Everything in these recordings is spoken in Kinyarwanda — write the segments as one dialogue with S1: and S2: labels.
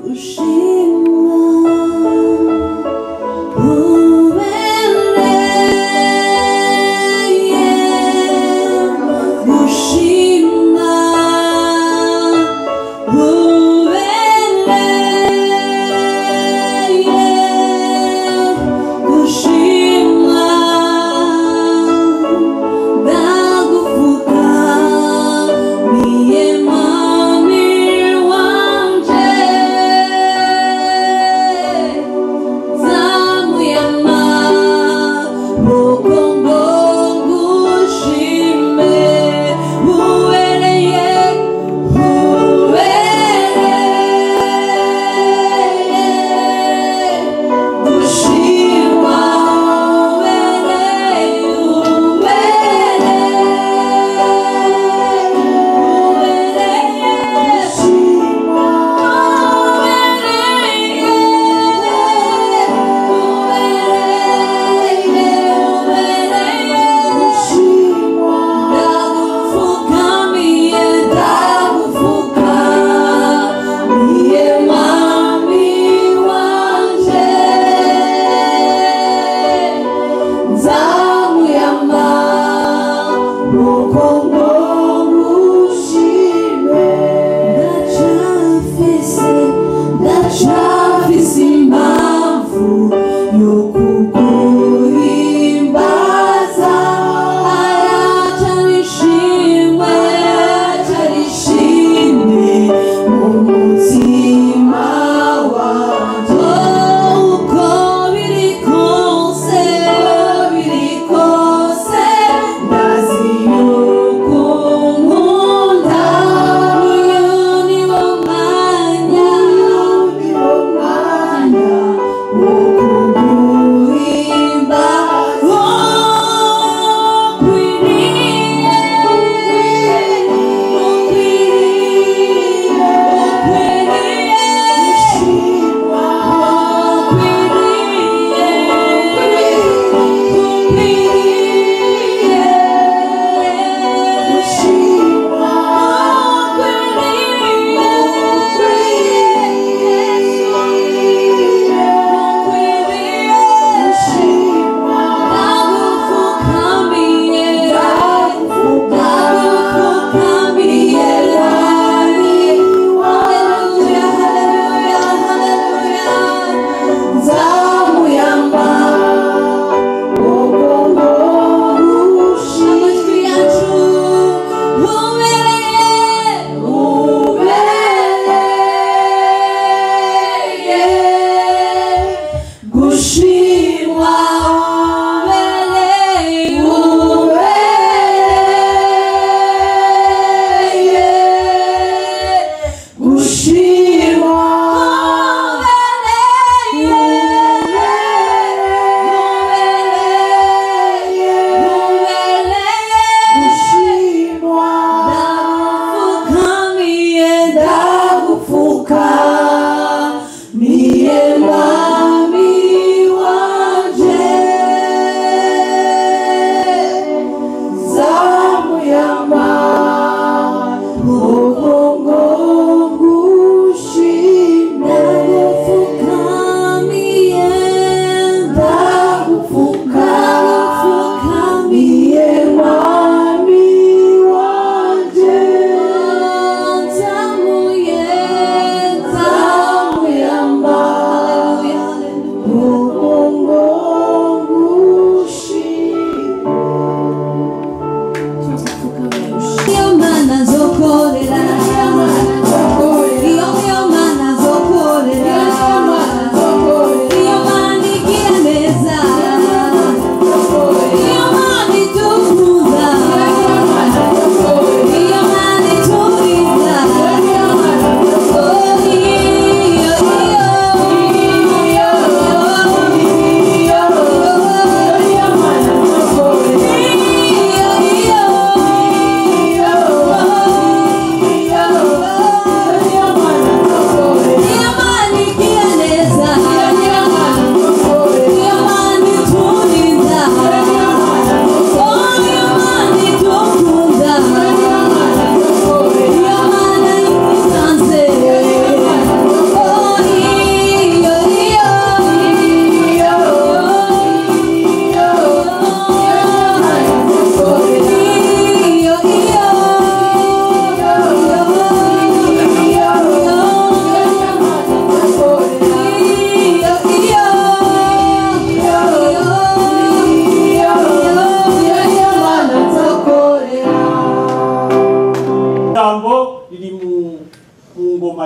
S1: Ubereye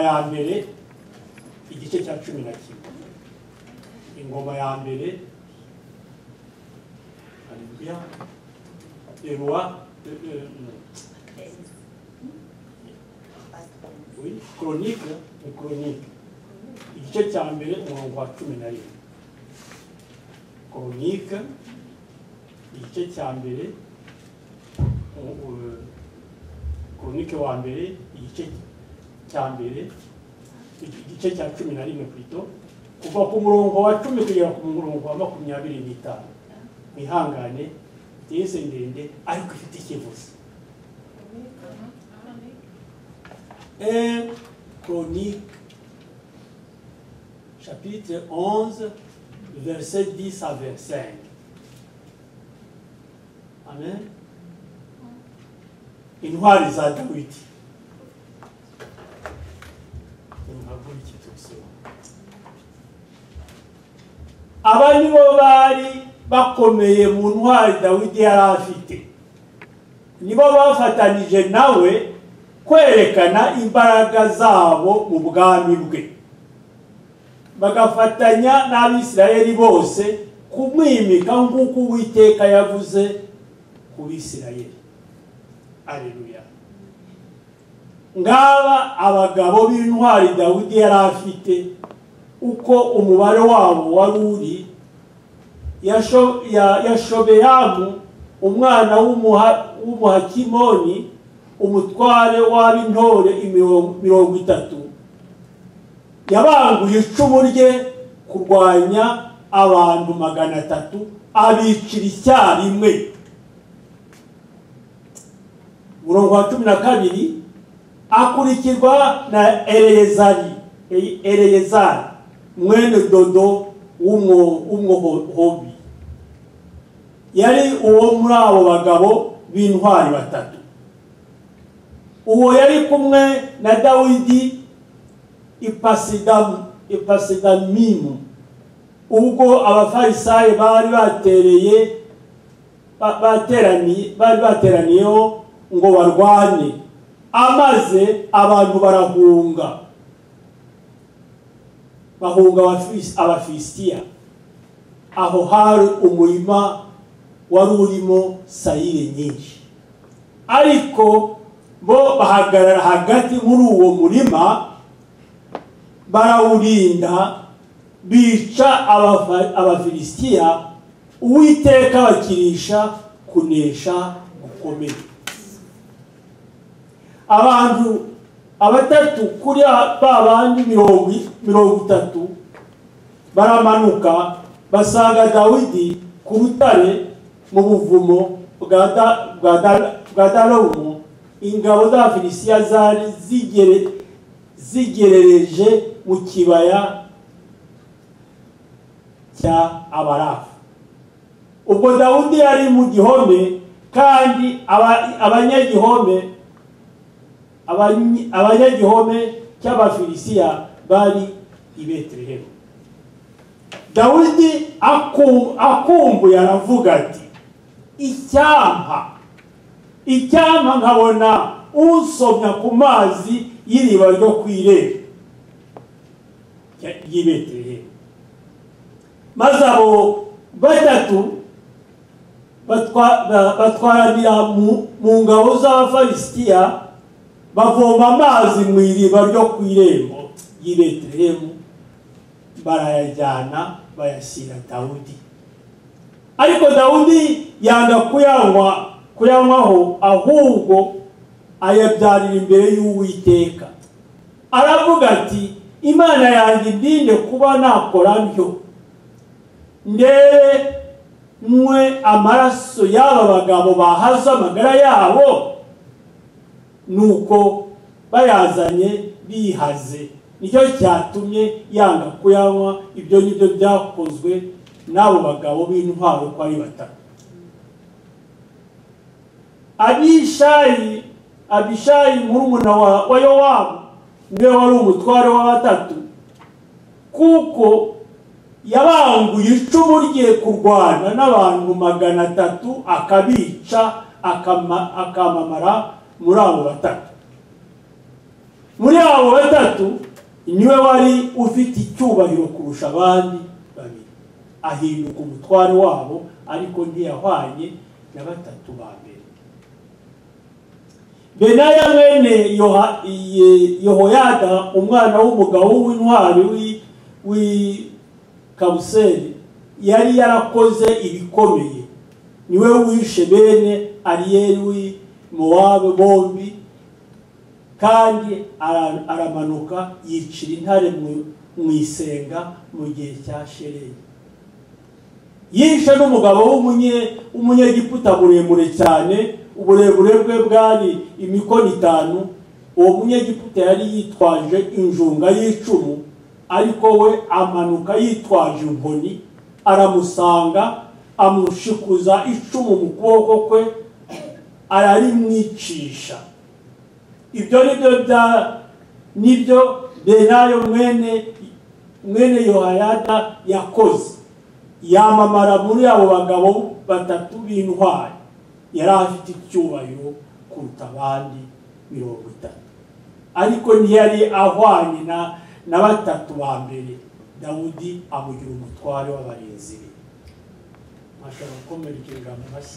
S1: ya mbere igice cya 11. Ingoma ya mbere Alléluia. Les rois oui, chronique, igice cya mbere umurongo wa 11. Chronique igice cya mbere chronique wa mbere igice cya mbere igice cya 11 plutôt kuva ku murongo wa 10 kugera ku murongo wa 25. Ihangane tese ndende ariko ifite ikivuze. Chronique chapitre 11 verset 10 à 25. Amen. Intwari za Dawidi. Aba nibo bari bakomeye mu ntwari Dawidi yari afite. Nibo bafatanije nawe kwerekana imbaraga zabo mu bwami bwe. Bagafatanya n'Abisirayeli bose kumwimika nk'uko Uwiteka yavuze ku Bisirayeli. Alleluia. Ngaba abagabo b'intwari Dawidi yari afite uko umubare wabo wari uri. Yashobeyamu umwana w'umuhakimoni umutware w'ab'intore 30 yabanguye icumu rye kurwanya abantu 300 abicira icyarimwe. Murongo wa 12 akurikirwa na Eleyezari mwene Dodo w'umwohobi. Yari uwo muri abo bagabo b'intwari 3. Uwo yari kumwe na Dawidi Ipasidamimu ubwo abafarisayo bari bateraniyeho ngo barwane, amaze abantu bahunga Abafilisitiya. Aho hari umurima wari urimo sayire nyinshi, ariko bo bahagarara hagati muri uwo murima barawurinda, bica Abafilisitiya. Uwiteka bakirisha kunesha gukomeye. Abantu 3 kuri babandi 30 baramanuka basanga Dawidi ku rutare mu buvumo bwa Dalomu. Ingabo z'Abafilisitiya zari zigerereje mu kibaya cya Abarafu. Ubwo Dawidi yari mu gihome, kandi abanyagihome cy'Abafilisitiya bari i Betelehemu. Dawidi akumbuye aravuga ati, icyampa nkabona usomya ku mazi y'iriba ryo kwirera y'i Betelehemu. Maze abo 3 batwaranira mu ngabo z'Abafilisitiya bavoma amazi mu iriba ryo kwirembo y'i Betelehemu, barayajyana bayashyira Dawidi. Ariko Dawidi yanga kuyanywaho, ahubwo ayabyarira imbere y'Uwiteka. Aravuga ati, Imana yanjye ndinde kuba nakora ntyo, ndebe mwe amaraso y'aba bagabo bahaza amagara yabo. Nuko bayazanye bihaze, nicyo cyatumye yanga kuyanywa. Ibyo nibyo byakozwe n'abo bagabo b'intwaro ko ari 3. Abishayi murumuna wa Yowabu niwe wari umutware wa 3, kuko yabanguye icumu rye kurwana n'abantu 300 akabica akamamara muri abo 3. muri abo batatu niwe wari ufite icyubahiro kurusha abandi babiri, ahinduka umutware wabo, ariko ntiyahwanye na batatu ba mbere. Benaya mwene Yehoyada, umwana w'umugabo w'intwari w'i Kabuseri, yari yarakoze ibikomeye. Niwe wishe bene Ariyeli w'i Mowabu bombi, kandi aramanuka yicira intare mu isenga mu gihe cya Shereyi. Yishe n'umugabo w'umunyegiputa muremure cyane, uburebure bwe bwari imikono 5. Uwo munyegiputa yari yitwaje injunga y'icumu, ariko we amanuka yitwaje inkoni, aramusanga, amushikuza icumu mu kuboko kwe, ararimwicisha. Ibyo nibyo Benayo mwene Yehoyada yakoze. Yamamara muri abo bagabo batatu b'intwari, yari afite icyubahiro kuruta abandi 30, ariko ntiyari ahwanye na batatu ba mbere. Dawudi amugira umutware w'abarinzi be. Mashaka gukomerekeza mu mashyi.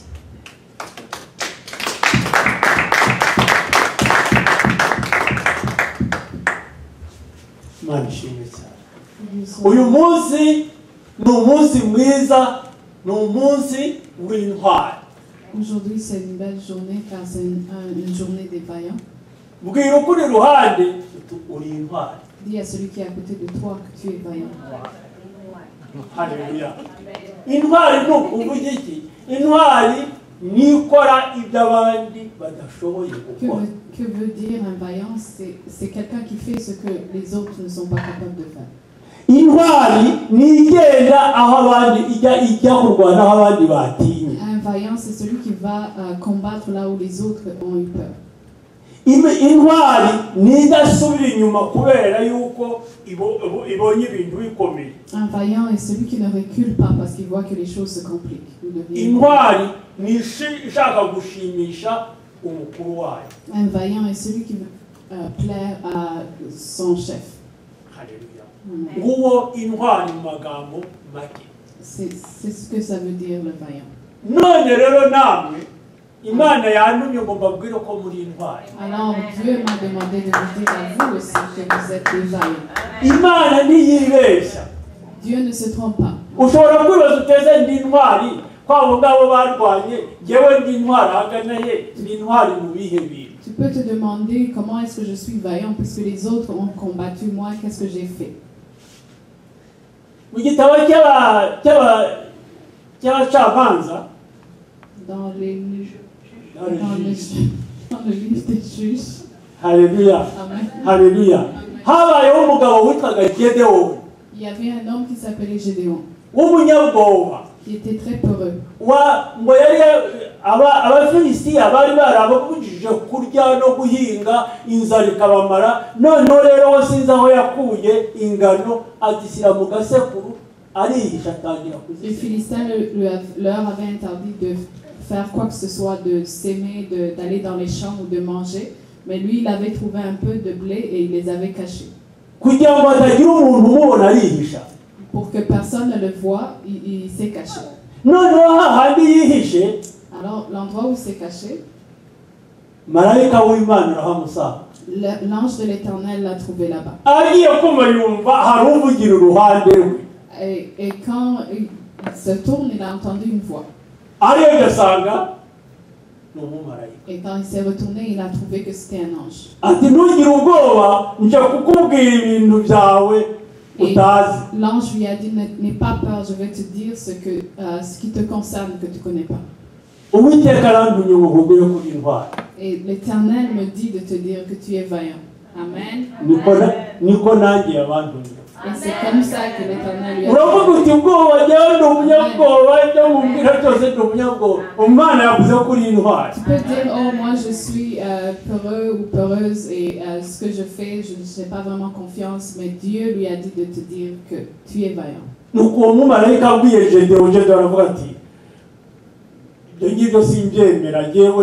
S1: Imana ishimwe cyane. Uyu munsi ni umunsi mwiza, ni umunsi w'intwari.
S2: Aujourd'hui, c'est une belle journée car c'est une journée des vaillants.
S1: Bwira ukuri ruhande uri intwari.
S2: Dis à celui qui est à côté de toi que tu es vaillant.
S1: Alléluia. Intwari ni ukuvuga iki? Intwari ni ikora ibyo abandi badashoboye gukora.
S2: Que veut dire un vaillant? C'est quelqu'un qui fait ce que les autres ne sont pas capables de faire.
S1: Intwari ni igenda aho abandi ijya kurwana aho abandi batinya.
S2: Un vaillant, c'est celui qui va combattre là où les autres ont eu peur.
S1: Intwari ni idasubira inyuma kubera yuko ibonye ibintu bikomeye.
S2: Un vaillant est celui qui ne recule pas parce qu'il voit que les choses se compliquent.
S1: Intwari ni ishaka gushimisha umukuru wayo.
S2: Un vaillant est celui qui veut plaire à son chef.
S1: Alléluia. Nguwo intwari mu magambo make.
S2: C'est ce que ça veut dire le vaillant.
S1: None rero namwe Imana yantumye ngo mbabwire ko muri intwari.
S2: Alors Dieu m'a demandé de vous dire à vous aussi que vous êtes des vaillants.
S1: Imana ntiyibeshya.
S2: Dieu ne se trompe pas.
S1: Ushobora kwibaza uteze ndi intwari kwabo ngabo barwanye, yewe ndi intwari ahagana he, ndi intwari mu bihe bintu.
S2: Tu peux te demander comment est-ce que je suis vaillant puisque les autres ont combattu, moi qu'est-ce que j'ai fait?
S1: Mu gitabo cy'abacamanza,
S2: dans le livre des juges.
S1: Alléluia.
S2: Amen.
S1: Alléluia. Habayeho umugabo witwaga Gedeon.
S2: Il y avait un homme qui s'appelait Gédéon,
S1: w'umunyabwoba,
S2: qui était très peureux.
S1: ngo yari abafilisitiya bari barababujije kurya no guhinga, inzara ikabamara. Noneho rero sinzi aho yakuye ingano, azishyira mu gasekuru, arihisha atangira
S2: Les
S1: kuzisya.
S2: Philistins leur avaient interdit de faire quoi que ce soit, de s'aimer, d'aller dans les champs ou de manger. Mais lui, il avait trouvé un peu de blé et il les avait cachés.
S1: Kugira ngo hatagira umuntu umubona arihisha.
S2: Pour que personne ne le voie, il s'est caché.
S1: Noneho hahandi yihishe,
S2: Alors, l'endroit où il s'est caché,
S1: marayika w'Imana arahamusanga.
S2: l'ange de l'Éternel l'a trouvé là-bas.
S1: Agiye kumva yumva hari uvugira uruhande rwe.
S2: Et quand il se tourne, il a entendu une voix.
S1: Ariyo gasanga ni umumarayika.
S2: Et quand il s'est retourné, il a trouvé que c'était un ange.
S1: Ati ntugire ubwoba, nje kukubwira ibintu byawe
S2: Et
S1: utazi.
S2: l'ange lui a dit, n'aie pas peur, je vais te dire ce qui te concerne que tu ne connais pas.
S1: Uwiteka arantumye ngo nkubwire kuri intwari.
S2: Et l'Éternel me dit de te dire que tu es vaillant. Amen.
S1: Niko nanjye yabantumye.
S2: Et c'est comme ça que l'Éternel lui a
S1: Uravuga
S2: dit.
S1: uti ubwoba njyewe ndi umunyabwoba, ibyo mubwira byose ndi umunyabwoba. Umwana yavuze kuri intwari.
S2: Tu peux dire, oh moi je suis peureux ou peureuse et ce que je fais, je n'ai pas vraiment confiance, mais Dieu lui a dit de te dire que tu es vaillant.
S1: Nuko uwo mumarayika abwiye Gedeon, Gedeon aravuga ati ibyo ngibyo simbyemera, njyewe ndi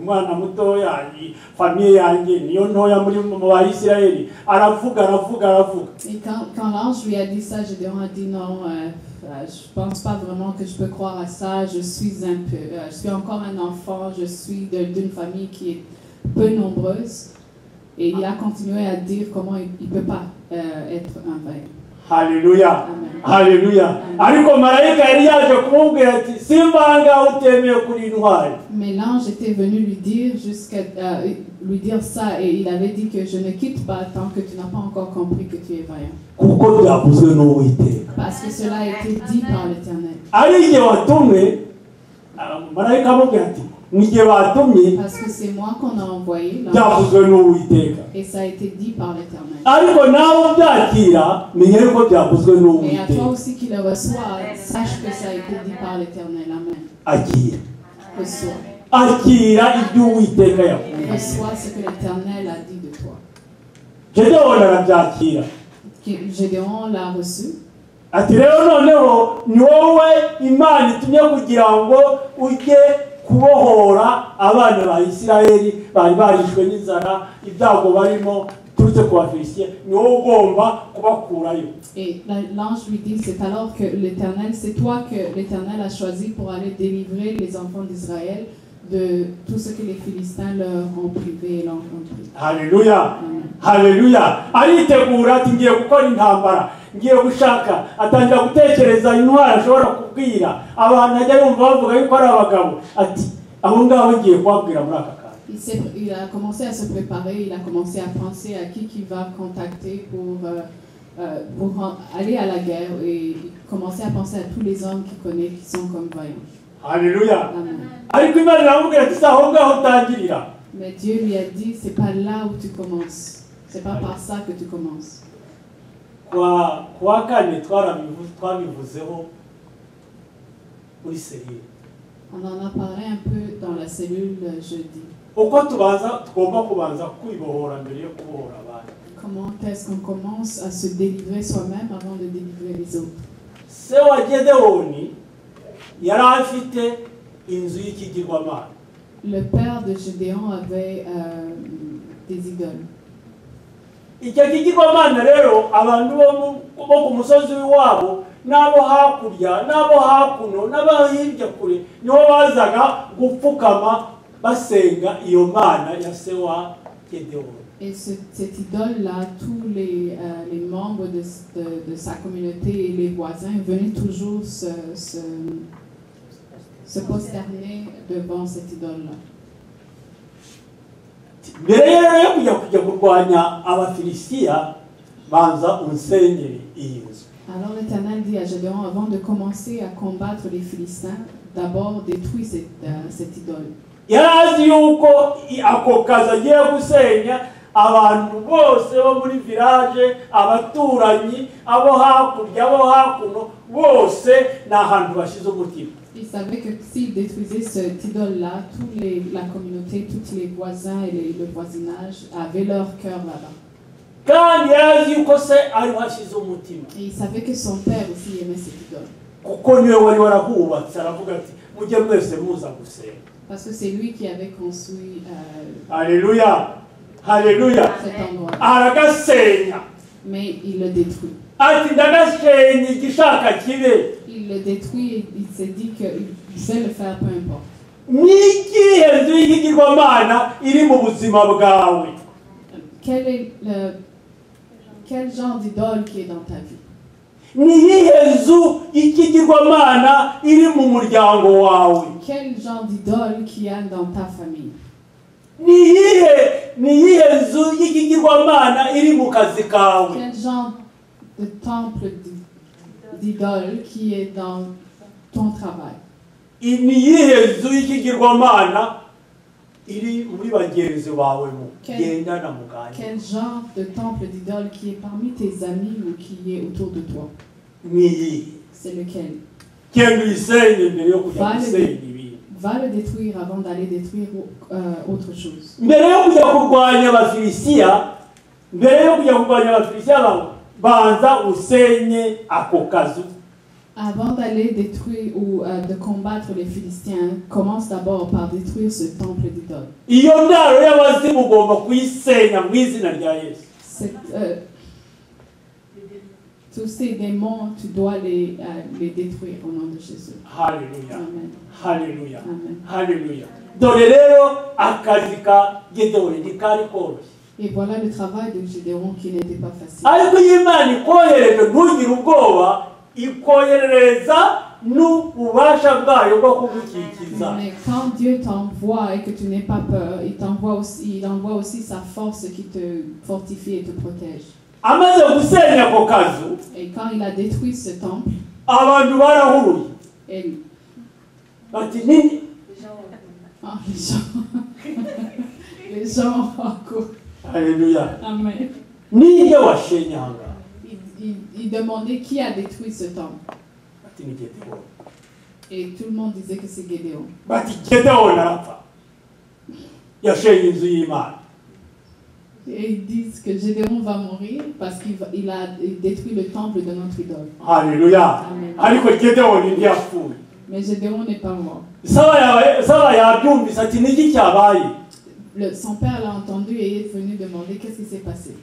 S1: umwana mutoya famiye yanjye niyo ntoya muri mu Bayisiraheli aravuga.
S2: Et quand l'ange lui a dit ça, Gédéon a dit non, je pense pas vraiment que je peux croire à ça, je suis encore un enfant, je suis d'une famille qui est peu nombreuse. Et il a continué à dire comment il peut pas être un vaillant.
S1: Alléluia.
S2: Amen.
S1: Alléluia. Ariko marayika yari yaje kumubwira ati simbanga utemeye kuri intwari.
S2: Mais l'ange était venu lui dire lui dire ça, et il avait dit que je ne quitte pas tant que tu n'as pas encore compris que tu es vaillant.
S1: Kuko byavuzwe n'Uwiteka.
S2: Parce que cela a été dit par l'Éternel.
S1: Ari igihe watumwe marayika amubwira ati n'igihe watumye.
S2: Parce que c'est moi qu'on a envoyé.
S1: Byavuzwe n'Uwiteka.
S2: Et ça a été dit par l'Éternel.
S1: Ariko nawe byakira menye ko byavuzwe n'Uwiteka.
S2: Et à toi aussi qui le reçois, sache que ça a été dit par l'Éternel. Amen.
S1: Akira.
S2: Reçois.
S1: Akira ibyo Uwiteka yavuze.
S2: Reçois ce que l'Éternel a dit de toi.
S1: Gédéon arabyakira.
S2: Gédéon l'a reçu.
S1: Ati rero noneho ni wowe Imana itumye kugira ngo ujye kubohora abana ba Isiraheli bari barishwe n'inzara ibyago barimo turutse ku Bafilisitiya, ni wowe ugomba kubakurayo.
S2: Et l'ange lui dit, c'est alors que l'Éternel, c'est toi que l'Éternel a choisi pour aller délivrer les enfants d'Israël de tout ce que les Philistins leur ont privé et leur ont pris.
S1: Alléluia. Alléluia. Aritegura ati ngiye gukora intambara, ngiye gushaka, atangira gutekereza intwara ashobora kubwira abantu ajya yumva bavuga yuko ari abagabo, ati aho ngaho ngiye kubabwira muri aka kanya.
S2: Il a commencé à se préparer, il a commencé à penser à qui va contacter pour aller à la guerre, et commencer à penser à tous les hommes qu'il connaît qui sont comme vaillants.
S1: Alléluia.
S2: Amen. Mais Dieu lui a dit, c'est pas là où tu commences, c'est pas par ça que tu commences. On en a parlé un peu dans la cellule jeudi. Comment est-ce qu'on commence à se délivrer soi-même avant de délivrer les autres? Le père de Gédéon avait des idoles.
S1: Icyo kigirwamana rero abantu bo ku musozi wabo nabo hakurya nabo hakuno n'abahirya kure niho bazaga gupfukama basenga iyo mana ya se wa Gédéon.
S2: Et cette idole-là, tous les membres de sa communauté et les voisins venaient toujours se prosterner devant cette idole-là. Alors l'Éternel dit à Gédéon, avant de commencer à combattre les Philistins, d'abord détruis cette idole. Abantu bose bo muri village abaturanyi abo hakurya abo hakuno bose n'ahantu bashize umutima. Il savait que s'il détruisait cette idole-là, la communauté, tous les voisins et le voisinage avaient leur cœur là-bas. Et il savait que son père aussi aimait cette idole. Parce que c'est lui qui avait construit
S1: Alléluia. Alléluia.
S2: Cet endroit. Mais il le détruit. Il le détruit et il s'est dit qu'il sait le faire peu importe. Quel genre d'idole qui est dans ta vie? Quel genre d'idole qui y a dans ta famille? Quel genre de temple d'idole qui est dans ton travail? Quel genre de temple d'idole qui est parmi tes amis ou qui est autour de toi? C'est lequel? Va le détruire avant d'aller détruire autre chose. Avant d'aller détruire ou de combattre les Philistins, commence d'abord par détruire ce temple d'idole.
S1: iyo ndaro y'abazimu ugomba kuyisenya mu izina rya Yesu.
S2: Tous ces démons, tu dois les détruire au nom de Jésus.
S1: Haleluya.
S2: Amen.
S1: Haleluya.
S2: Amen.
S1: Haleluya. Dore rero akazi ka Gedewoni ntikari koroshye.
S2: Et voilà le travail de Gédéon qui n'était pas facile.
S1: ariko iyo Imana ikohereje ntugire ubwoba ikoherereza n'ububasha bwayo bwo kugukikiza.
S2: Mais quand Dieu t'envoie et que tu n'aies pas peur, il envoie aussi sa force qui te fortifie et te protège.
S1: Amaze gusenya ako kazu,
S2: Et quand il a détruit ce temple,
S1: abantu barahuruye.
S2: et
S1: Bati nini?
S2: les gens accourent.
S1: Haleluya.
S2: Amen.
S1: Ninde washenye hanga?
S2: Il demandait qui a détruit ce temple.
S1: Bati ni Gedewoni.
S2: Et tout le monde disait que c'est Gédéon.
S1: Bati Gedewoni arapfa. Yashenye inzu y'Imana.
S2: Et ils disent que Gédéon va mourir parce qu'il a détruit le temple de notre idole.
S1: Haleluya.
S2: Amen.
S1: Ariko Gedewoni ntiyapfuye.
S2: Mais Gédéon n'est pas mort.
S1: Saba yabyumvise ati niki cyabaye?
S2: Son père l'a entendu et est venu demander qu'est-ce qui s'est passé.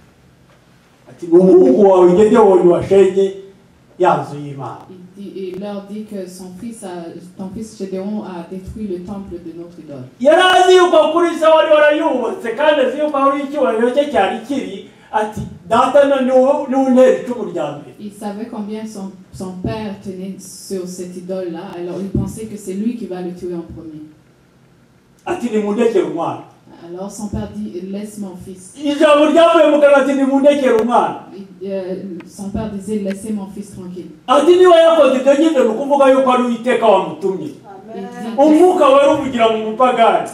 S1: Ati umuhungu wawe Gedewoni washenye ya nzu y'Imana.
S2: Il leur dit que ton fils Gédéon a détruit le temple de notre idole.
S1: Yarazi yuko kuri se wari warayubatse kandi azi yuko ari icyubahiro cye cyari kiri ati data n'untera icumu rya mbere.
S2: Il savait combien son père tenait sur cette idole-là, alors il pensait que c'est lui qui va le tuer en premier.
S1: Ati nimundekere umwana.
S2: Alors son père dit, laisse mon fils.
S1: Ijambo ryavuye mu kanwa ati nimundekere umwana.
S2: Son père disait, laissez mon fils tranquille.
S1: Ati niba yakoze ibyo nyine ni ukuvuga yuko ari Uwiteka wamutumye. Umwuka wari uvugira mu mupagani.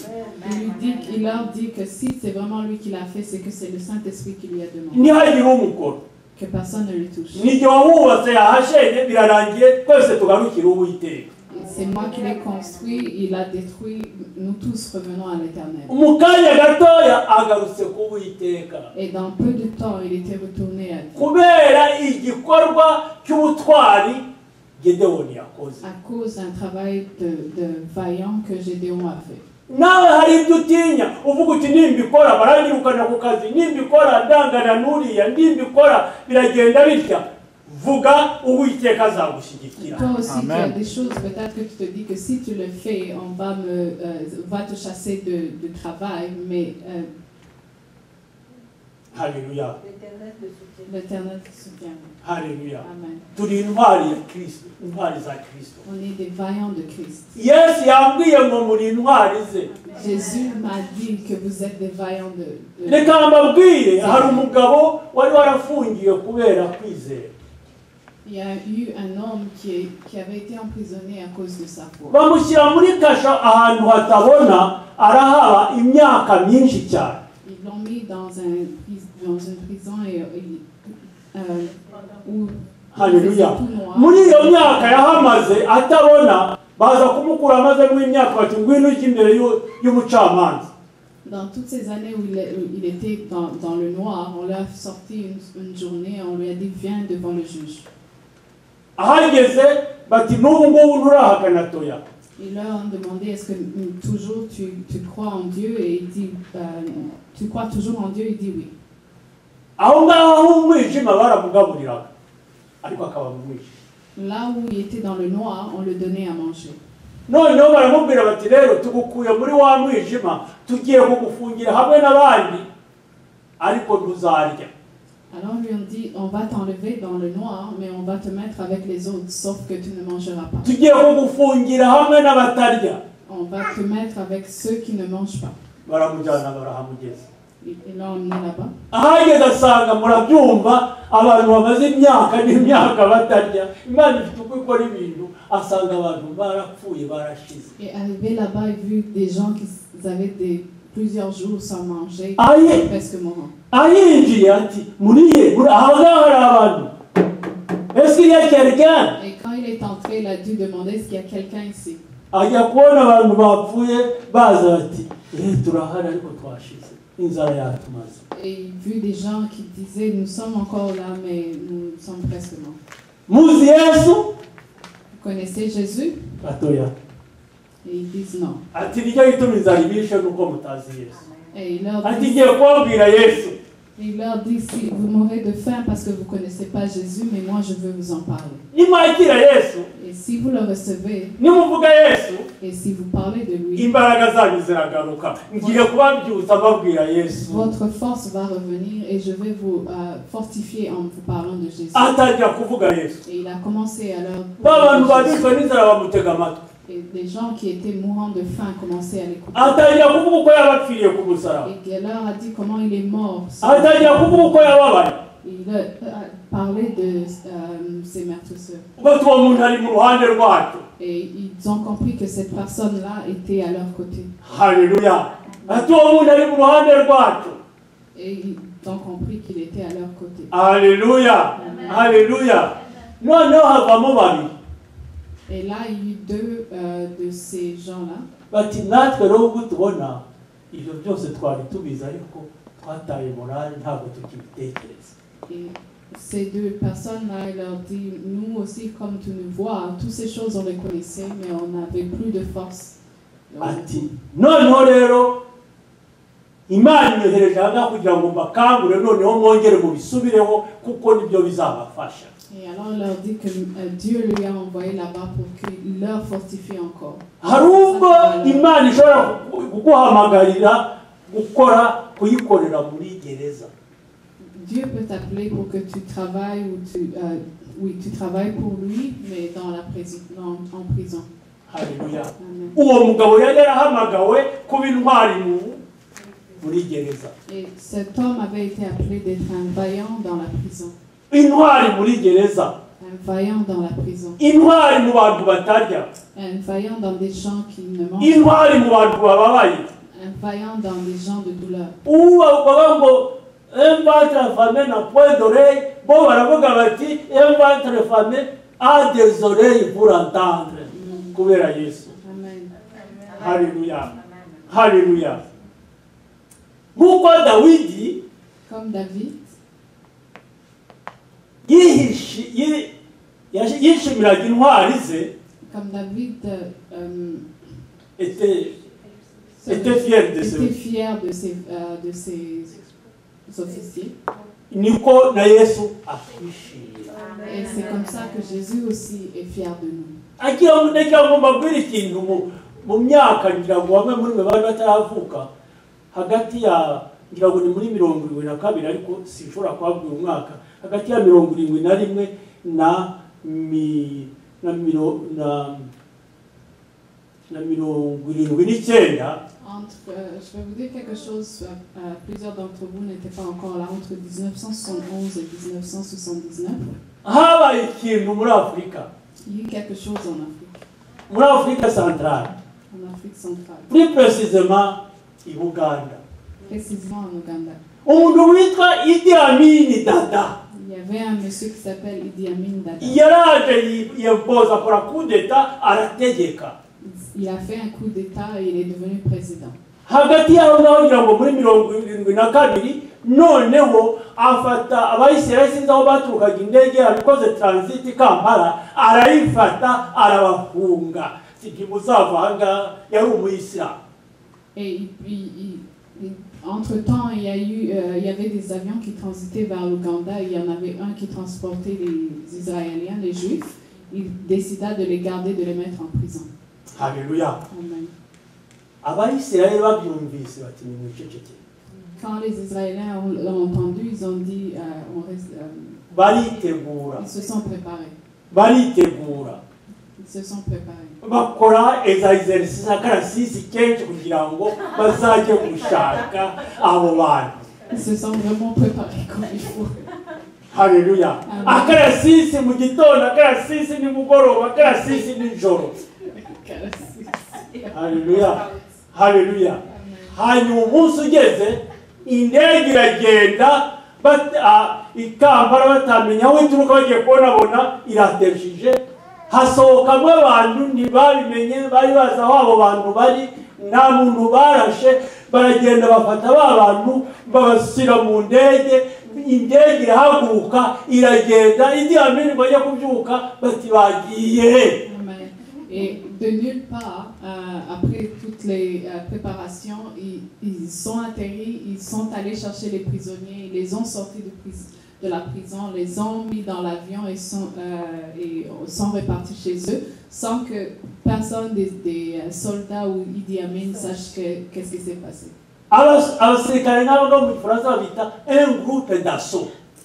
S2: Il leur dit que si c'est vraiment lui qui l'a fait, c'est que c'est le Saint-Esprit qui lui a demandé.
S1: Ntihagire umukora.
S2: Que personne ne le touche.
S1: N'igihe wawubatse yahashenye birarangiye twese tugarukire Uwiteka.
S2: C'est moi qui l'ai construit, il a détruit, nous tous revenons à l'Éternel.
S1: Mu kanya gatoya agarutse ku Uwiteka.
S2: Et dans peu de temps, il était retourné à Dieu.
S1: Kubera igikorwa cy'ubutwari Gedewoni yakoze.
S2: À cause d'un travail de vaillant que Gédéon a fait.
S1: Nawe hari ibyo utinya uvuga uti nimbikora baranyirukana ku kazi, nimbikora ndangana n'uriya, nimbikora biragenda bitya. Vuga Uwiteka azagushyigikira.
S2: Toi aussi, tu as des choses, peut-être que tu te dis que si tu le fais, on va te chasser de travail, mais
S1: Haleluya.
S2: l'Éternel te soutient.
S1: Haleluya.
S2: Amen.
S1: Turi intwari ya Kristo, intwari za Kristo.
S2: On est des vaillants de Christ.
S1: Yesu yambwiye ngo muri intwari ze.
S2: Jésus m'a dit que vous êtes des vaillants de...
S1: Reka mbabwire, hari umugabo wari warafungiwe kubera kwizera.
S2: Il y a eu un homme qui avait été emprisonné à cause de sa foi.
S1: Bamushyira muri kasho ahantu hatabona, arahaba imyaka myinshi cyane.
S2: Ils l'ont mis dans une prison où
S1: Haleluya. Muri iyo myaka yahamaze atabona, baza kumukura amaze mu imyaka bati ngwino ujye imbere y'umucamanza.
S2: Dans toutes ces années où il était dans le noir, on l'a sorti une journée, on lui a dit viens devant le juge.
S1: Ahageze bati n'ubu ngubu nturahakana toya.
S2: Ils leur ont demandé est-ce que toujours tu crois en Dieu, et il dit tu crois toujours en Dieu, il dit oui.
S1: Aho ngaho umwijima baramugaburiraga ariko akaba mu mwijima.
S2: Là où il était dans le noir, on le donnait à manger.
S1: Noneho baramubwira bati rero tugukuye muri wa mwijima tugiye kugufungira hamwe n'abandi ariko ntuzarya.
S2: Alors lui on dit on va t'enlever dans le noir, mais on va te mettre avec les autres, sauf que tu ne mangeras pas.
S1: Tugiye kugufungira hamwe n'abatarya.
S2: On va te mettre avec ceux qui ne mangent pas.
S1: Baramujyana barahamugeza.
S2: Ils l'ont emmené là-bas.
S1: Ahageze asanga murabyumva abantu bamaze imyaka n'imyaka batarya. Imana ifite uko ikora ibintu, asanga abantu barapfuye barashize.
S2: Et arrivé là-bas, il vu des gens qui avaient plusieurs jours sans manger, presque morts.
S1: Ayinjiye ati muriye ahangaha hari abantu. Est-ce qu'il y a quelqu'un?
S2: Et quand il est entré, il a dû demander est-ce qu'il y a quelqu'un ici.
S1: Ajya kubona abantu bapfuye baza bati turahari ariko twashize inzara yatumaze.
S2: Et il vu des gens qui disaient nous sommes encore là mais nous sommes presque morts.
S1: muzi Yesu?
S2: Vous connaissez Jésus?
S1: Atoya.
S2: Et ils disent non.
S1: Ati bijya gituma inzara ibishe nuko mutazi Yesu.
S2: Et il leur
S1: Ati
S2: dit,
S1: ngiye kubabwira Yesu.
S2: si vous mourrez de faim parce que vous ne connaissez pas Jésus, mais moi je veux vous en parler.
S1: Nimwakira Yesu,
S2: Et si vous le recevez,
S1: nimuvuga Yesu,
S2: et si vous parlez de lui,
S1: imbaraga zanyu ziragaruka. Ngiye kubabyuza mbabwira Yesu.
S2: votre force va revenir et je vais vous fortifier en vous parlant de Jésus.
S1: Atangira kuvuga Yesu.
S2: Et il a commencé à leur
S1: Babantu
S2: parler de Jésus.
S1: badishwe n'inzara bamutega amatwi.
S2: Et des gens qui étaient mourants de faim commençaient à l'écouter.
S1: Atangira kuvuga uko yabapfiriye ku musaraba.
S2: Et il leur a dit comment il est mort.
S1: Atangira kuvuga uko yababaye.
S2: Il a parlé de ses meurtrisseurs.
S1: Ubwo uwo muntu ari mu ruhande rwacu.
S2: Et ils ont compris que cette personne-là était à leur côté.
S1: Haleluya. Ati uwo muntu ari mu ruhande rwacu.
S2: Et ils ont compris qu'il était à leur côté.
S1: Haleluya. Haleluya. Noneho havamo babiri.
S2: Et là, il y a eu deux de ces gens-là.
S1: Bati natwe rero ubwo tubona ibyo byose twari tubizi ariko twataye morale ntabwo tukibitekereza.
S2: Et ces deux personnes-là, il leur dit, nous aussi, comme tu nous vois, toutes ces choses on les connaissait, mais on n'avait plus de force.
S1: Ati noneho rero Imana inyohereje aha kugira ngo mbakangure noneho mwongere mubisubireho kuko nibyo bizabafasha.
S2: Et alors il leur dit que Dieu lui a envoyé là-bas pour qu'il leur fortifie encore.
S1: Hari ubwo Imana ishobora kuguhamagarira gukora kuyikorera muri gereza.
S2: Dieu peut t'appeler pour que tu travailles tu travailles pour lui, mais dans la prison, en prison.
S1: Haleluya.
S2: Amen.
S1: Uwo mugabo yari yarahamagawe kuba intwari muri gereza.
S2: Et cet homme avait été appelé d'être un vaillant dans la prison.
S1: Intwari muri gereza.
S2: Un vaillant dans la prison.
S1: Intwari mu bantu batarya.
S2: Un vaillant dans des gens qui ne mangent pas.
S1: Intwari mu bantu bababaye.
S2: Un vaillant dans des gens de douleur.
S1: Baba ngo ventre affamé n'a point d'oreille, bo baravuga bati ventre affamé a des oreilles pour entendre. Kubera Yesu.
S2: Amen.
S1: Haleluya. Haleluya. Nk'uko Dawidi
S2: Comme David,
S1: yishimiraga intwari ze,
S2: comme David
S1: était fier de
S2: était
S1: ses.
S2: fier de ses officiers.
S1: Niko na Yesu akwishimira.
S2: Et c'est comme ça que Jésus aussi est fier de nous.
S1: Agira ngo mbabwire ikintu mu myaka ngira ngo bamwe muri mwe bari bataravuka hagati ya ngira ngo ni muri 72 ariko sinshobora kubabwira umwaka hagati ya 71 na 79.
S2: Je vais vous dire quelque chose, plusieurs d'entre vous n'étaient pas encore là, entre 1971 et 1979.
S1: Habaye ikintu muri Afrika.
S2: Il y a eu quelque chose en Afrique.
S1: Muri Afrika centrale.
S2: En Afrique centrale.
S1: Plus précisément i Uganda.
S2: Précisément en Ouganda.
S1: Umuntu witwa Idi Amin Dada.
S2: Il y avait un monsieur qui s'appelle Idi Amin Dada.
S1: Yaraje yempoza akora coup d'etat arategeka.
S2: Il a fait un coup d'État et il est devenu président.
S1: Hagati yaho naho ngira ngo muri 72 noneho afata abayisirayeli sinzi aho baturukaga indege yabikoze transit Kampala arayifata arabafunga ntimuzava hanga yari umuyisilamu.
S2: Et entre-temps, il y avait des avions qui transitaient vers l'Ouganda. Il y en avait un qui transportait les Israéliens, les Juifs. Il décida de les garder, de les mettre en prison.
S1: Alléluia.
S2: Amen.
S1: Abayisirayeli babyumvise bati nimwiceceke.
S2: Quand les Israéliens l'ont entendu, ils ont dit,
S1: baritegura.
S2: ils se sont préparés.
S1: Baritegura.
S2: Ils se sont préparés.
S1: Bakora exercice akarasisi kenshi kugira ngo bazaje gushaka abo bantu.
S2: Ils se sont vraiment préparés comme il faut.
S1: Haleluya. Akarasisi mu gitondo, akarasisi nimugoroba, akarasisi nijoro. Haleluya. Haleluya. Hanyuma umunsi ugeze indege iragenda Kampala batamenya aho ituruka bagiye kubona irateshije hasohokamo abantu ntibabimenye bari bazi aho abo bantu bari nta muntu barashe baragenda bafata ba bantu babashyira mu ndege indege irahaguruka iragenda Idi Amin bajya kubyuka bati bagiye.
S2: Amen. Et de nulle part, après toutes les préparations, ils sont atterris, ils sont allés chercher les prisonniers, ils les ont sortis de la prison, les ont mis dans l'avion et sont repartis chez eux, sans que personne des soldats ou Idi Amin sache qu'est-ce qui s'est passé.
S1: Abasirikare n'abagabo mu Faransa bita un groupe d'assaut.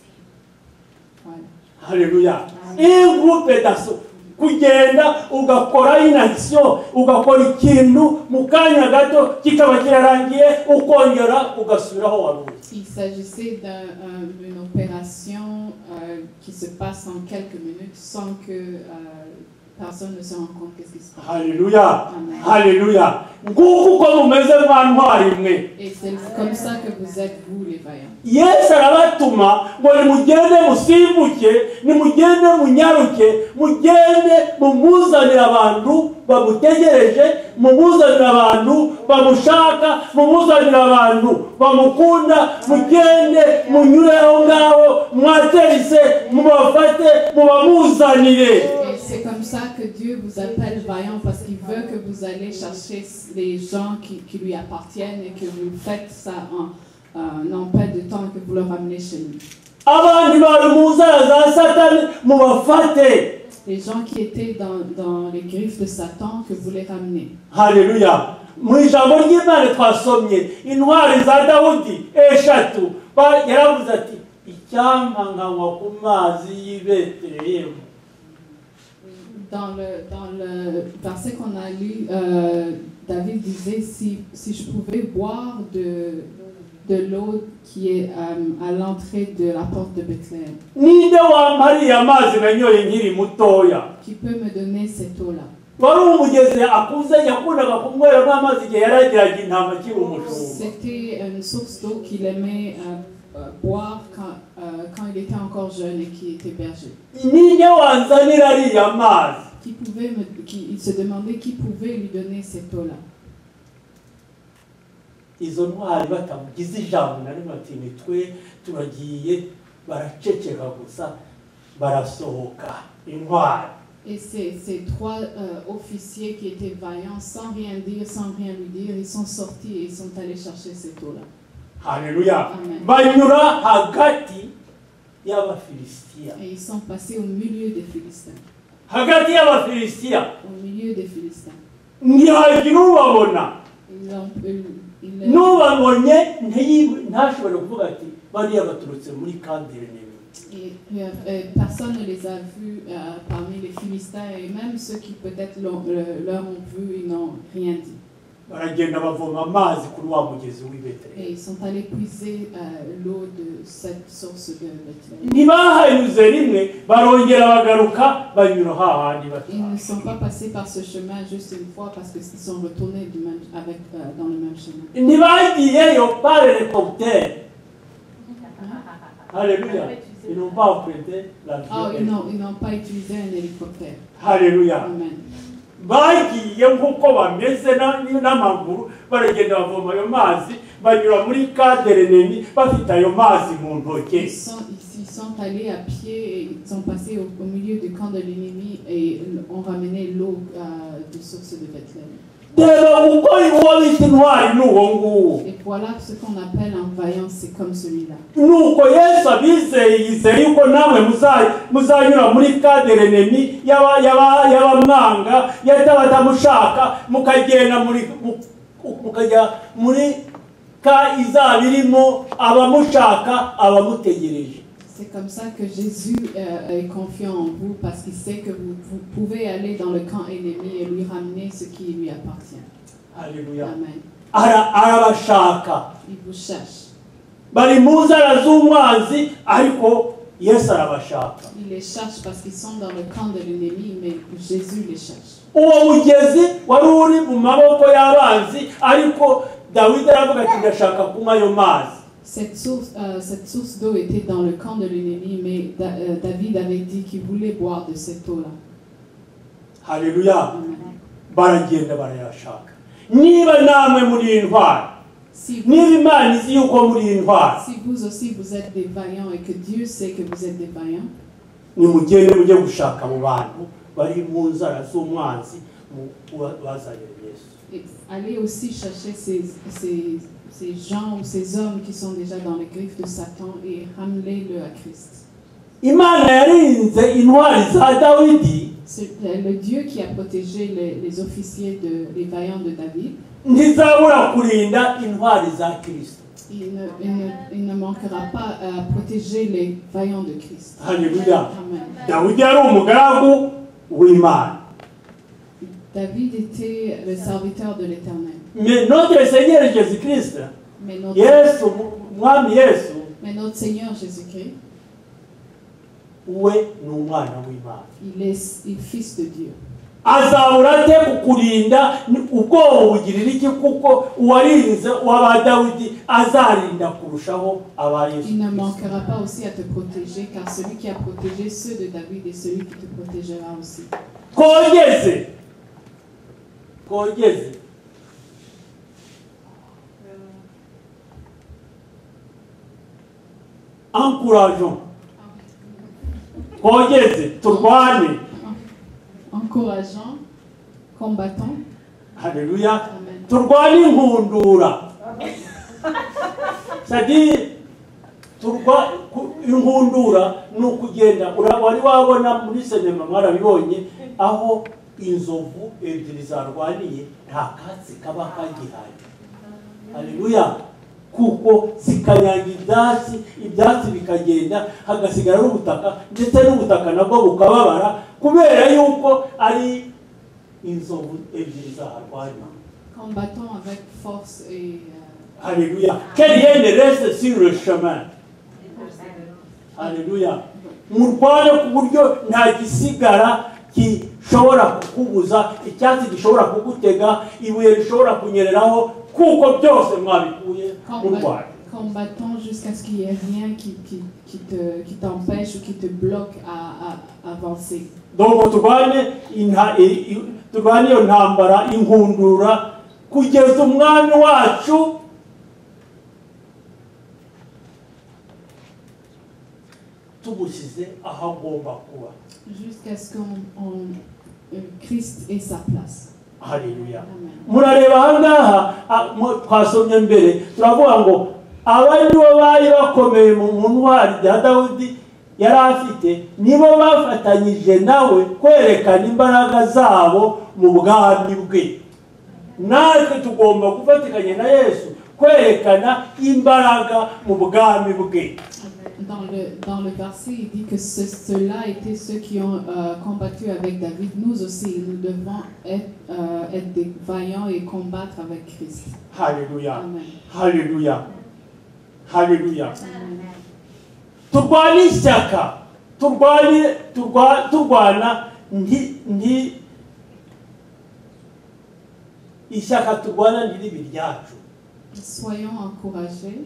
S1: Alléluia. Un groupe d'assaut. Kugenda ugakora inaction, ugakora ikintu mu kanya gato kikaba kirarangiye ukongera ugasubiraho waruye.
S2: Il s'agissait d'une opération qui se passe en quelques minutes sans que personne ne se rende compte qu'est-ce qui se passe.
S1: Alléluia. Alléluia. Nguko uko mumeze mwantwari mwe.
S2: Et c'est comme ça que vous êtes, vous les vaillants.
S1: Yesu arabatuma ngo nimugende musimbuke, nimugende munyaruke, mugende mumuzanire abantu bamutegereje, mumuzanire abantu bamushaka, mumuzanire abantu bamukunda, mugende munyureho ngaho mwaterise mubafate mubamuzanire.
S2: C'est comme ça que Dieu vous appelle vaillant, parce qu'il veut que vous allez chercher les gens qui lui appartiennent et que vous faites ça en peu de temps, que vous le ramenez chez lui. Les gens qui étaient dans les griffes de Satan, que vous les ramenez.
S1: Alléluia. Mu ijambo ry'Imana twasomye intwari za Dawudi eshatu yaravuze ati icyampa nkanywa ku mazi y'i Betelehemu.
S2: Dans le verset qu'on a lu, David disait si je pouvais boire de l'eau qui est à l'entrée de la porte de Bethléem. Qui peut me donner cette eau-là? C'était une source d'eau qu'il aimait boire quand il était encore jeune et qui était berger. Il se demandait qui pouvait lui donner cette eau-là.
S1: Izo ntwari batamugize ijambo na rimwe ati nitwe turagiye baraceceka gusa barasohoka intwari.
S2: Et ces trois officiers qui étaient vaillants, sans rien dire, sans rien lui dire, ils sont sortis et ils sont allés chercher cette eau-là.
S1: Alléluia. Banyura hagati y'Abafilistia.
S2: Et ils sont passés au milieu des Philistins.
S1: Hagati y'Abafilistia.
S2: Au milieu des Philistins.
S1: Ntihagira ubabona.
S2: N'ubabonye
S1: ntashobora kuvuga ati bariya baturutse muri Kanderene.
S2: Et personne ne les a vus parmi les Philistins, et même ceux qui peut-être leur ont vu, ils n'ont rien dit. Et ils sont allés puiser l'eau de cette source de Bethléem. Ils ne sont pas passés par ce chemin juste une fois parce qu'ils sont retournés dans le même chemin.
S1: Alléluia. Ils n'ont pas emprunté l'avion.
S2: Ah, ils n'ont pas utilisé un hélicoptère.
S1: Alléluia.
S2: Amen.
S1: Bagiye nk'uko bameze n'amaguru baragenda bavoma ayo mazi banyura muri Kanderene bafite ayo mazi mu ntoke.
S2: Ils sont allés à pied et ils sont passés au milieu du camp de l'ennemi et ont ramené l'eau de source de Bethléem. Et voilà ce qu'on appelle un vaillant, c'est comme celui-là. C'est comme ça que Jésus est confiant en vous, parce qu'il sait que vous pouvez aller dans le camp ennemi et lui ramener ce qui lui appartient.
S1: Alléluia.
S2: Amen. Il vous cherche. Il les cherche parce qu'ils sont dans le camp de l'ennemi, mais Jésus les cherche. Cette source d'eau était dans le camp de l'ennemi, mais David avait dit qu'il voulait boire de cette eau-là.
S1: Alléluia.
S2: Si
S1: niba imana izi yuko muri intwari
S2: vous aussi vous êtes des vaillants et que Dieu sait que vous êtes des vaillants,
S1: nimugende mujye gushaka mu bantu bari mu nzara z'umwanzi bazanye Yesu.
S2: et allez aussi chercher ces gens ou ces hommes qui sont déjà dans les griffes de Satan et ramenez-le à Christ.
S1: Imana yarinze intwari za Dawidi,
S2: C'est le Dieu qui a protégé les officiers, les vaillants de David.
S1: ntizabura kurinda intwari za Kristo.
S2: Il ne manquera pas à protéger les vaillants de Christ.
S1: Alléluia.
S2: Amen.
S1: Dawidi yari umugaragu w'Imana.
S2: David était le serviteur de l'Éternel.
S1: Mais notre Seigneur Jésus-Christ,
S2: Mais notre,
S1: Yesu, mwami Yesu,
S2: mais notre Seigneur Jésus-Christ,
S1: we ni umwana w'Imana.
S2: il est fils de Dieu.
S1: Azabura ate kukurinda ubwoba bugirira iki kuko uwarinze w'aba Dawidi azarinda kurushaho aba Yesu.
S2: Il ne manquera pas aussi à te protéger, car celui qui a protégé ceux de David est celui qui te protégera aussi.
S1: Kogeze encourageons, kogeze turwane.
S2: Encourageant, combattant.
S1: Alléluia.
S2: Amen.
S1: Turwane inkundura. C'est-à-dire inkundura ni ukugenda wari wabona muri sinema mwarabibonye aho inzovu ebyiri zarwaniye nta katsi kaba kagihari. Haleluya. Kuko zikanyanga ibyatsi bikagenda hagasigara n'ubutaka ndetse n'ubutaka nabwo bukababara kubera yuko ari inzovu ebyiri zarwaniye.
S2: Combattant avec force et...
S1: Alléluia. Qu'elle vienne reste sur le chemin. Alléluia. Murwane ku buryo nta gisigara gishobora kukubuza, icyatsi gishobora kugutega, ibuye rishobora kunyereraho kuko byose mwabikuye mu Rwanda.
S2: Combattant jusqu'à ce qu'il n'y ait rien qui t'empêche ou qui te bloque à avancer.
S1: Donc turwane iyo ntambara inkundura kugeza umwami wacu tubusize aho agomba kuba.
S2: Jusqu'à ce que Christ ait sa place.
S1: Haleluya. Murareba ahangaha twasomye mbere turavuga ngo abandi bo bari bakomeye mu ntwari ya Dawidi yari afite nibo bafatanyije nawe kwerekana imbaraga zabo mu bwami bwe. Natwe tugomba gufatikanya na Yesu kwerekana imbaraga mu bwami bwe.
S2: Dans le verset, il dit que ceux-là étaient ceux qui ont combattu avec David. Nous aussi, nous devons être des vaillants et combattre avec Christ.
S1: Alléluia.
S2: Amen.
S1: Alléluia. Alléluia. Turwane ishyaka. Turwana ishyaka turwana ntiribe ryacu.
S2: Soyons encouragés.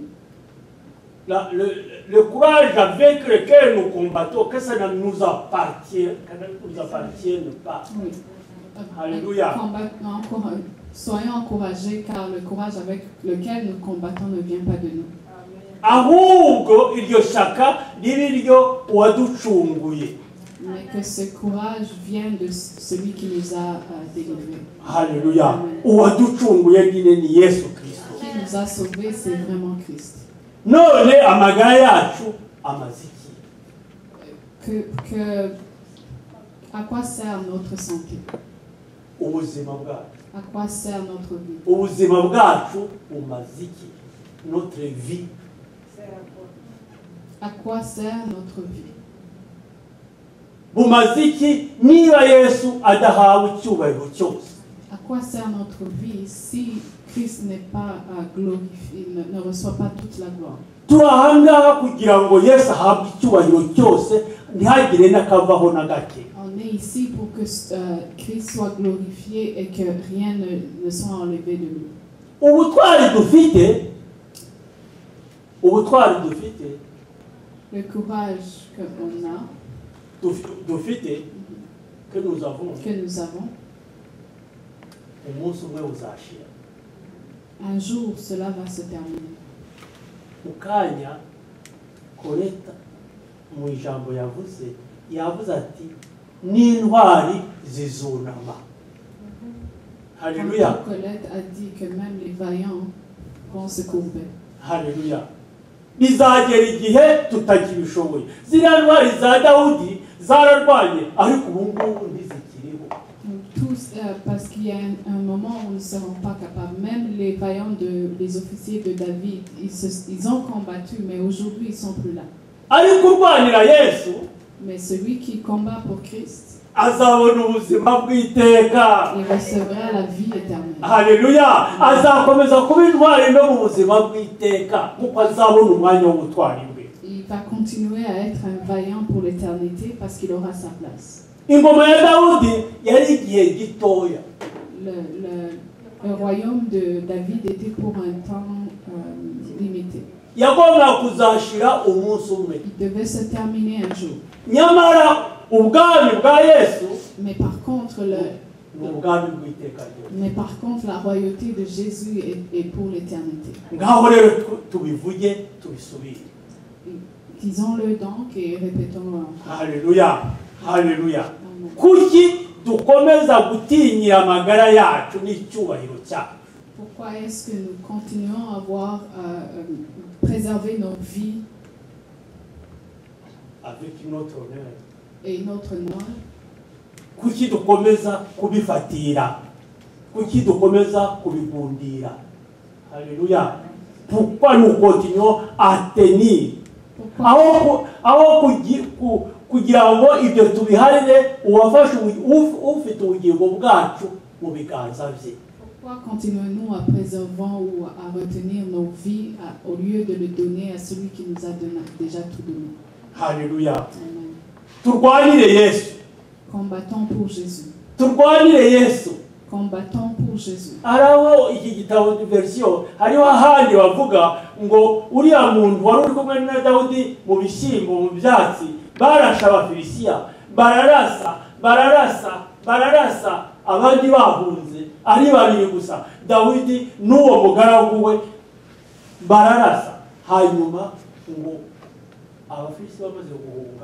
S1: Le courage avec lequel nous combattons, que ça ne nous appartienne pas.
S2: Oui.
S1: Alléluia.
S2: Soyons encouragés car le courage avec lequel nous combattons ne vient pas de nous.
S1: Ahubwo iryo shaka nibiryo waducunguye.
S2: Mais que ce courage vient de celui qui nous a délivrés.
S1: Alléluia. Uwaducunguye ni Yesu Kristo.
S2: Qui nous a sauvés, c'est vraiment Christ.
S1: None amagara yacu amaziki.
S2: À quoi sert notre santé?
S1: Ubuzima bwacu.
S2: À quoi sert notre vie?
S1: Ubuzima bwacu umaziki. Notre vie.
S2: À quoi sert notre vie?
S1: Bumaziki niba Yesu adahawe icyubahiro cyose.
S2: À quoi sert notre vie si Christ n'est pas glorifié, ne reçoit pas toute la gloire?
S1: Turahangaha kugira ngo Yesu ahabwe icyubahiro cyose ntihagire n'akavaho na gake.
S2: On est ici pour que Christ soit glorifié et que rien ne soit enlevé de nous.
S1: Ubutwari dufite
S2: Le courage que
S1: nous avons
S2: umunsi
S1: umwe uzashira.
S2: Un jour, cela va se terminer.
S1: Mukanya Koleta mu ijambo yavuze ati n'intwari zizunama. Alléluia.
S2: Colette a dit que même les vaillants vont se courber.
S1: Alléluia. Bizagera igihe tutakibishoboye. Ziriya ntwari za Dawudi zararwanye ariko ubu ngubu ntizikiriho.
S2: Tous, parce qu'il y a un moment où ils ne seront pas capables. Même les vaillants, les officiers de David, ils ont combattu, mais aujourd'hui ils ne sont plus là.
S1: Ariko urwanira Yesu,
S2: mais celui qui combat pour Christ,
S1: azabona ubuzima bw'iteka.
S2: Il recevra la vie éternelle.
S1: Alléluia. Azakomeza kuba intwari no mu buzima bw'iteka kuko azabona umwanya wo gutwara imbere.
S2: Il va continuer à être un vaillant pour l'éternité parce qu'il aura sa place.
S1: Ingoma ya Dawudi yari igihe gitoya.
S2: Le royaume de David était pour un temps limité.
S1: Yagomba kuzashira umunsi umwe.
S2: Il devait se terminer un jour.
S1: Nyamara ubwami bwa Yesu,
S2: mais par contre la royauté de Jésus est pour l'éternité. Disons-le donc et répétons-le.
S1: Alléluia. Alléluia. Kuki dukomeza gutinyira amagara yacu n'icyubahiro cyacu?
S2: Pourquoi est-ce que nous continuons à préserver nos vies
S1: avec notre honneur
S2: et notre nom?
S1: Kuki dukomeza kubifatira? Kuki dukomeza kubigundira? Alléluia. Pourquoi nous continuons à tenir? Kugira ngo ibyo tubiharire uwafashe ufite ubugingo bwacu mu biganza bye.
S2: Pourquoi continuons-nous à préserver ou à retenir nos vies au lieu de le donner à celui qui nous a déjà tout donné?
S1: Alléluia. Turwanire Yesu.
S2: Combattons pour Jésus.
S1: Turwanire Yesu.
S2: Combattons pour Jésus.
S1: Araho iki gitabo de version hariho ahandi bavuga ngo uriya muntu wari uri kumwe na Dawudi mu bishyimbo mu byatsi barasha Abafilisitiya bararasa abandi bahunze ari babiri gusa Dawidi n'uwo mugaragu we bararasa hanyuma ngo Abafilisitiya bamaze guhunga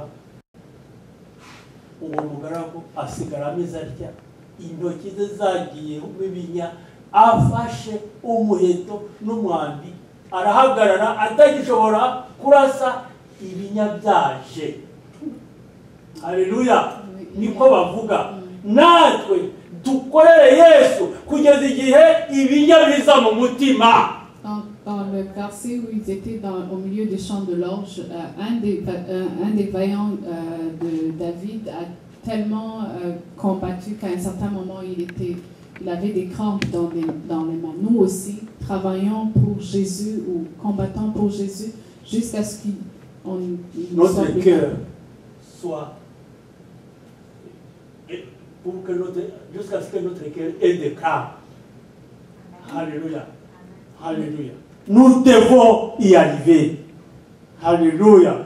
S1: uwo mugaragu asigara ameze atya intoki ze zagiye bibinya afashe umuheto n'umwambi arahagarara atagishobora kurasa ibinya byaje. Alléluia. Niko bavuga natwe dukorere Yesu kugeza igihe ibinya biza mu mutima.
S2: Dans le verset où ils étaient au milieu des champs de l'orge, un des vaillants de David a tellement combattu qu'à un certain moment il avait des crampes dans les mains. Nous aussi travaillons pour Jésus ou combattons pour Jésus jusqu'à ce
S1: notre cœur soit jusqu'à ce que notre cœur ait des crampes. Alléluia. Alléluia. Nous devons y arriver. Alléluia.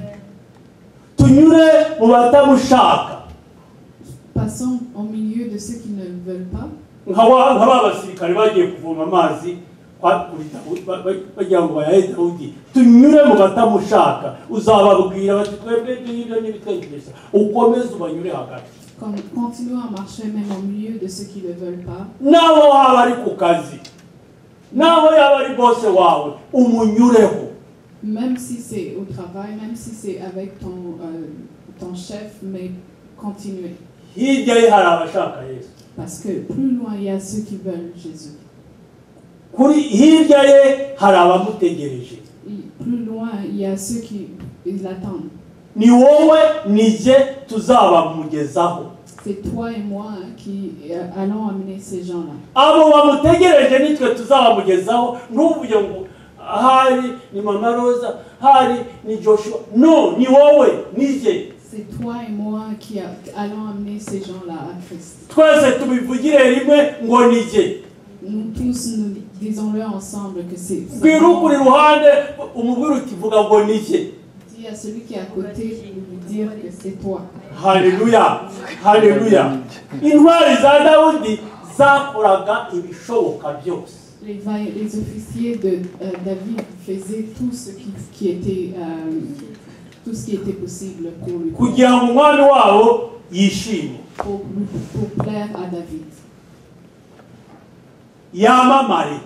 S1: Tunyure mu batamushaka.
S2: Passons au milieu de ceux qui ne veulent pas.
S1: Nk'abasirikare bagiye kuvoma amazi bagira ngo bayahe Dawudi. Tunyure mu batamushaka. Uzababwira bati twebwe n'ibyo n'ibitekerezo. Ukomeze ubanyure hagati.
S2: Continuons à marcher même au milieu de ceux qui ne veulent pas.
S1: Naho waba ari ku kazi. Naho yaba ari bose wawe umunyureho.
S2: Même si c'est au travail, même si c'est avec ton chef, mais continuez. Parce que plus loin, il y a ceux qui veulent Jésus. Plus loin, il y a ceux qui l'attendent. C'est toi et moi qui allons amener ces gens-là. C'est toi et moi qui allons amener ces gens-là à Christ. Nous tous, nous disons-le ensemble que c'est. Dis à celui qui est à côté de lui dire que c'est toi.
S1: Alléluia. Alléluia. Intwari za Dawudi zakoraga ibishoboka byose.
S2: Les officiers de David faisaient tout ce qui était possible pour lui,
S1: kugira ngo umwami wabo yishime,
S2: pour plaire à David,
S1: yamamare,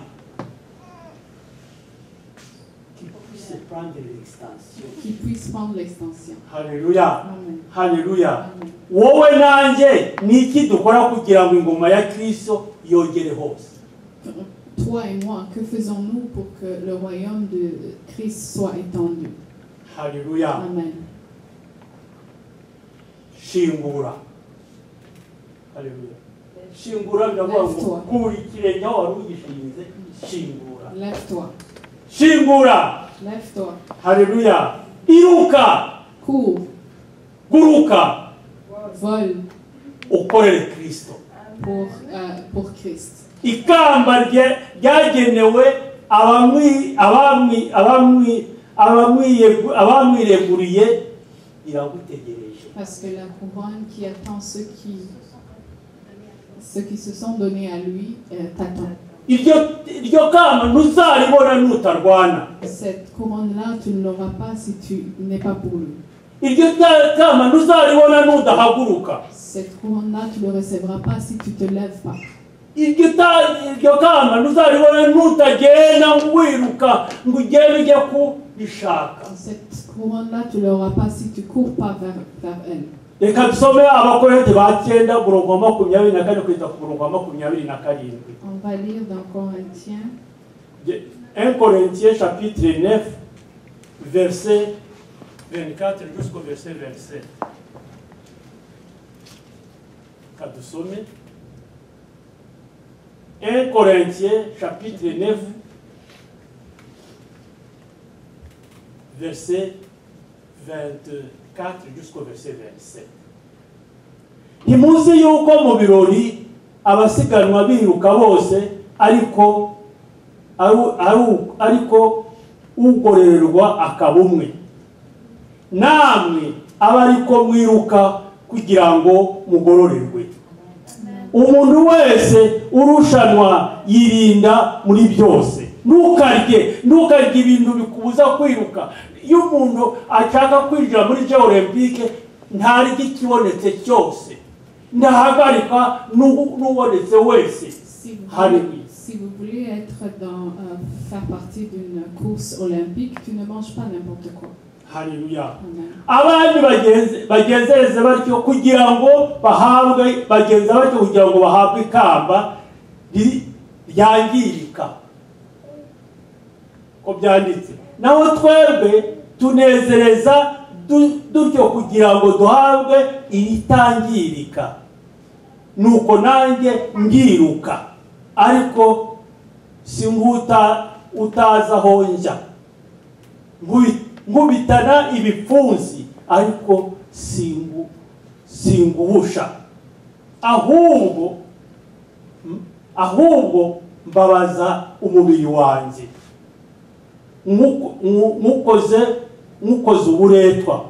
S1: qu'il puisse prendre l'extension.
S2: qu'il puisse prendre l'extension.
S1: Haleluya,
S2: Amen.
S1: haleluya.
S2: Amen.
S1: Wowe nanjye niki dukora kugira ngo ingoma ya Kristo yogere hose?
S2: Toi et moi, que faisons-nous pour que le royaume de Christ soit étendu?
S1: Haleluya.
S2: Amen.
S1: Shingura. Haleluya. Shingura biravuga ngo kuri ikirenge aho wari ugishinze, shingura.
S2: Lève-toi.
S1: Shingura.
S2: Lève-toi.
S1: Haleluya. Iruka.
S2: Cours.
S1: Guruka.
S2: Vole
S1: Ukorere Kristo.
S2: pour Christ.
S1: Ikamba ryagenewe abamwireguriye iragutegereje.
S2: Parce que la couronne qui attend ceux qui se sont donnés à lui t'attend.
S1: Iryo kamba ntuzaribona nutarwana.
S2: Cette couronne-là, tu ne l'auras pas si tu n'es pas pour lui.
S1: Iryo kamba ntuzaribona nudahaguruka.
S2: Cette couronne-là, tu ne le recevras pas si tu ne te lèves pas.
S1: Iryo kamba ntuzaribona nutagenda wiruka ngo ugende ujye kubishaka.
S2: Cette couronne-là, tu ne l'auras pas si tu ne cours pas vers elle.
S1: Reka dusome Abakorinto ba 9 umurongo wa 24 kugeza ku murongo wa 27.
S2: On va lire dans Corinthiens.
S1: 1 Corinthiens chapitre 9 verset 24 jusqu'au verset 27. Kadusome 1 Corinthiens chapitre 9 verset 24 jusqu'au verset 27. Ntimuzi yuko mu birori abasiganwa biruka bose ariko ugororerwa akaba umwe. Namwe abariko mwiruka kugira ngo mugororerwe. Umuntu wese urushanwa yirinda muri byose. Ntukarye ibintu bikubuza kwiruka. Iyo umuntu ashaka kwinjira muri Jeux Olympique ntarya ikibonetse cyose, ndahagarika n'ubonetse wese.
S2: Si vous voulez faire partie d'une course olympique, tu ne manges pas n'importe quoi.
S1: Haleluya. Abandi bagenzereze batyo kugira ngo bahabwe ikamba ryangirika. Ko byanditse. Naho twebwe tunezereza dutyo kugira ngo duhabwe iritangirika. Nuko nanjye ngiruka, ariko singuta utaza aho njya. Nkubitana ibipfunsi, ariko singuhusha. Ahubwo mbabaza umubiri wanjye. Nkukoze uburetwa.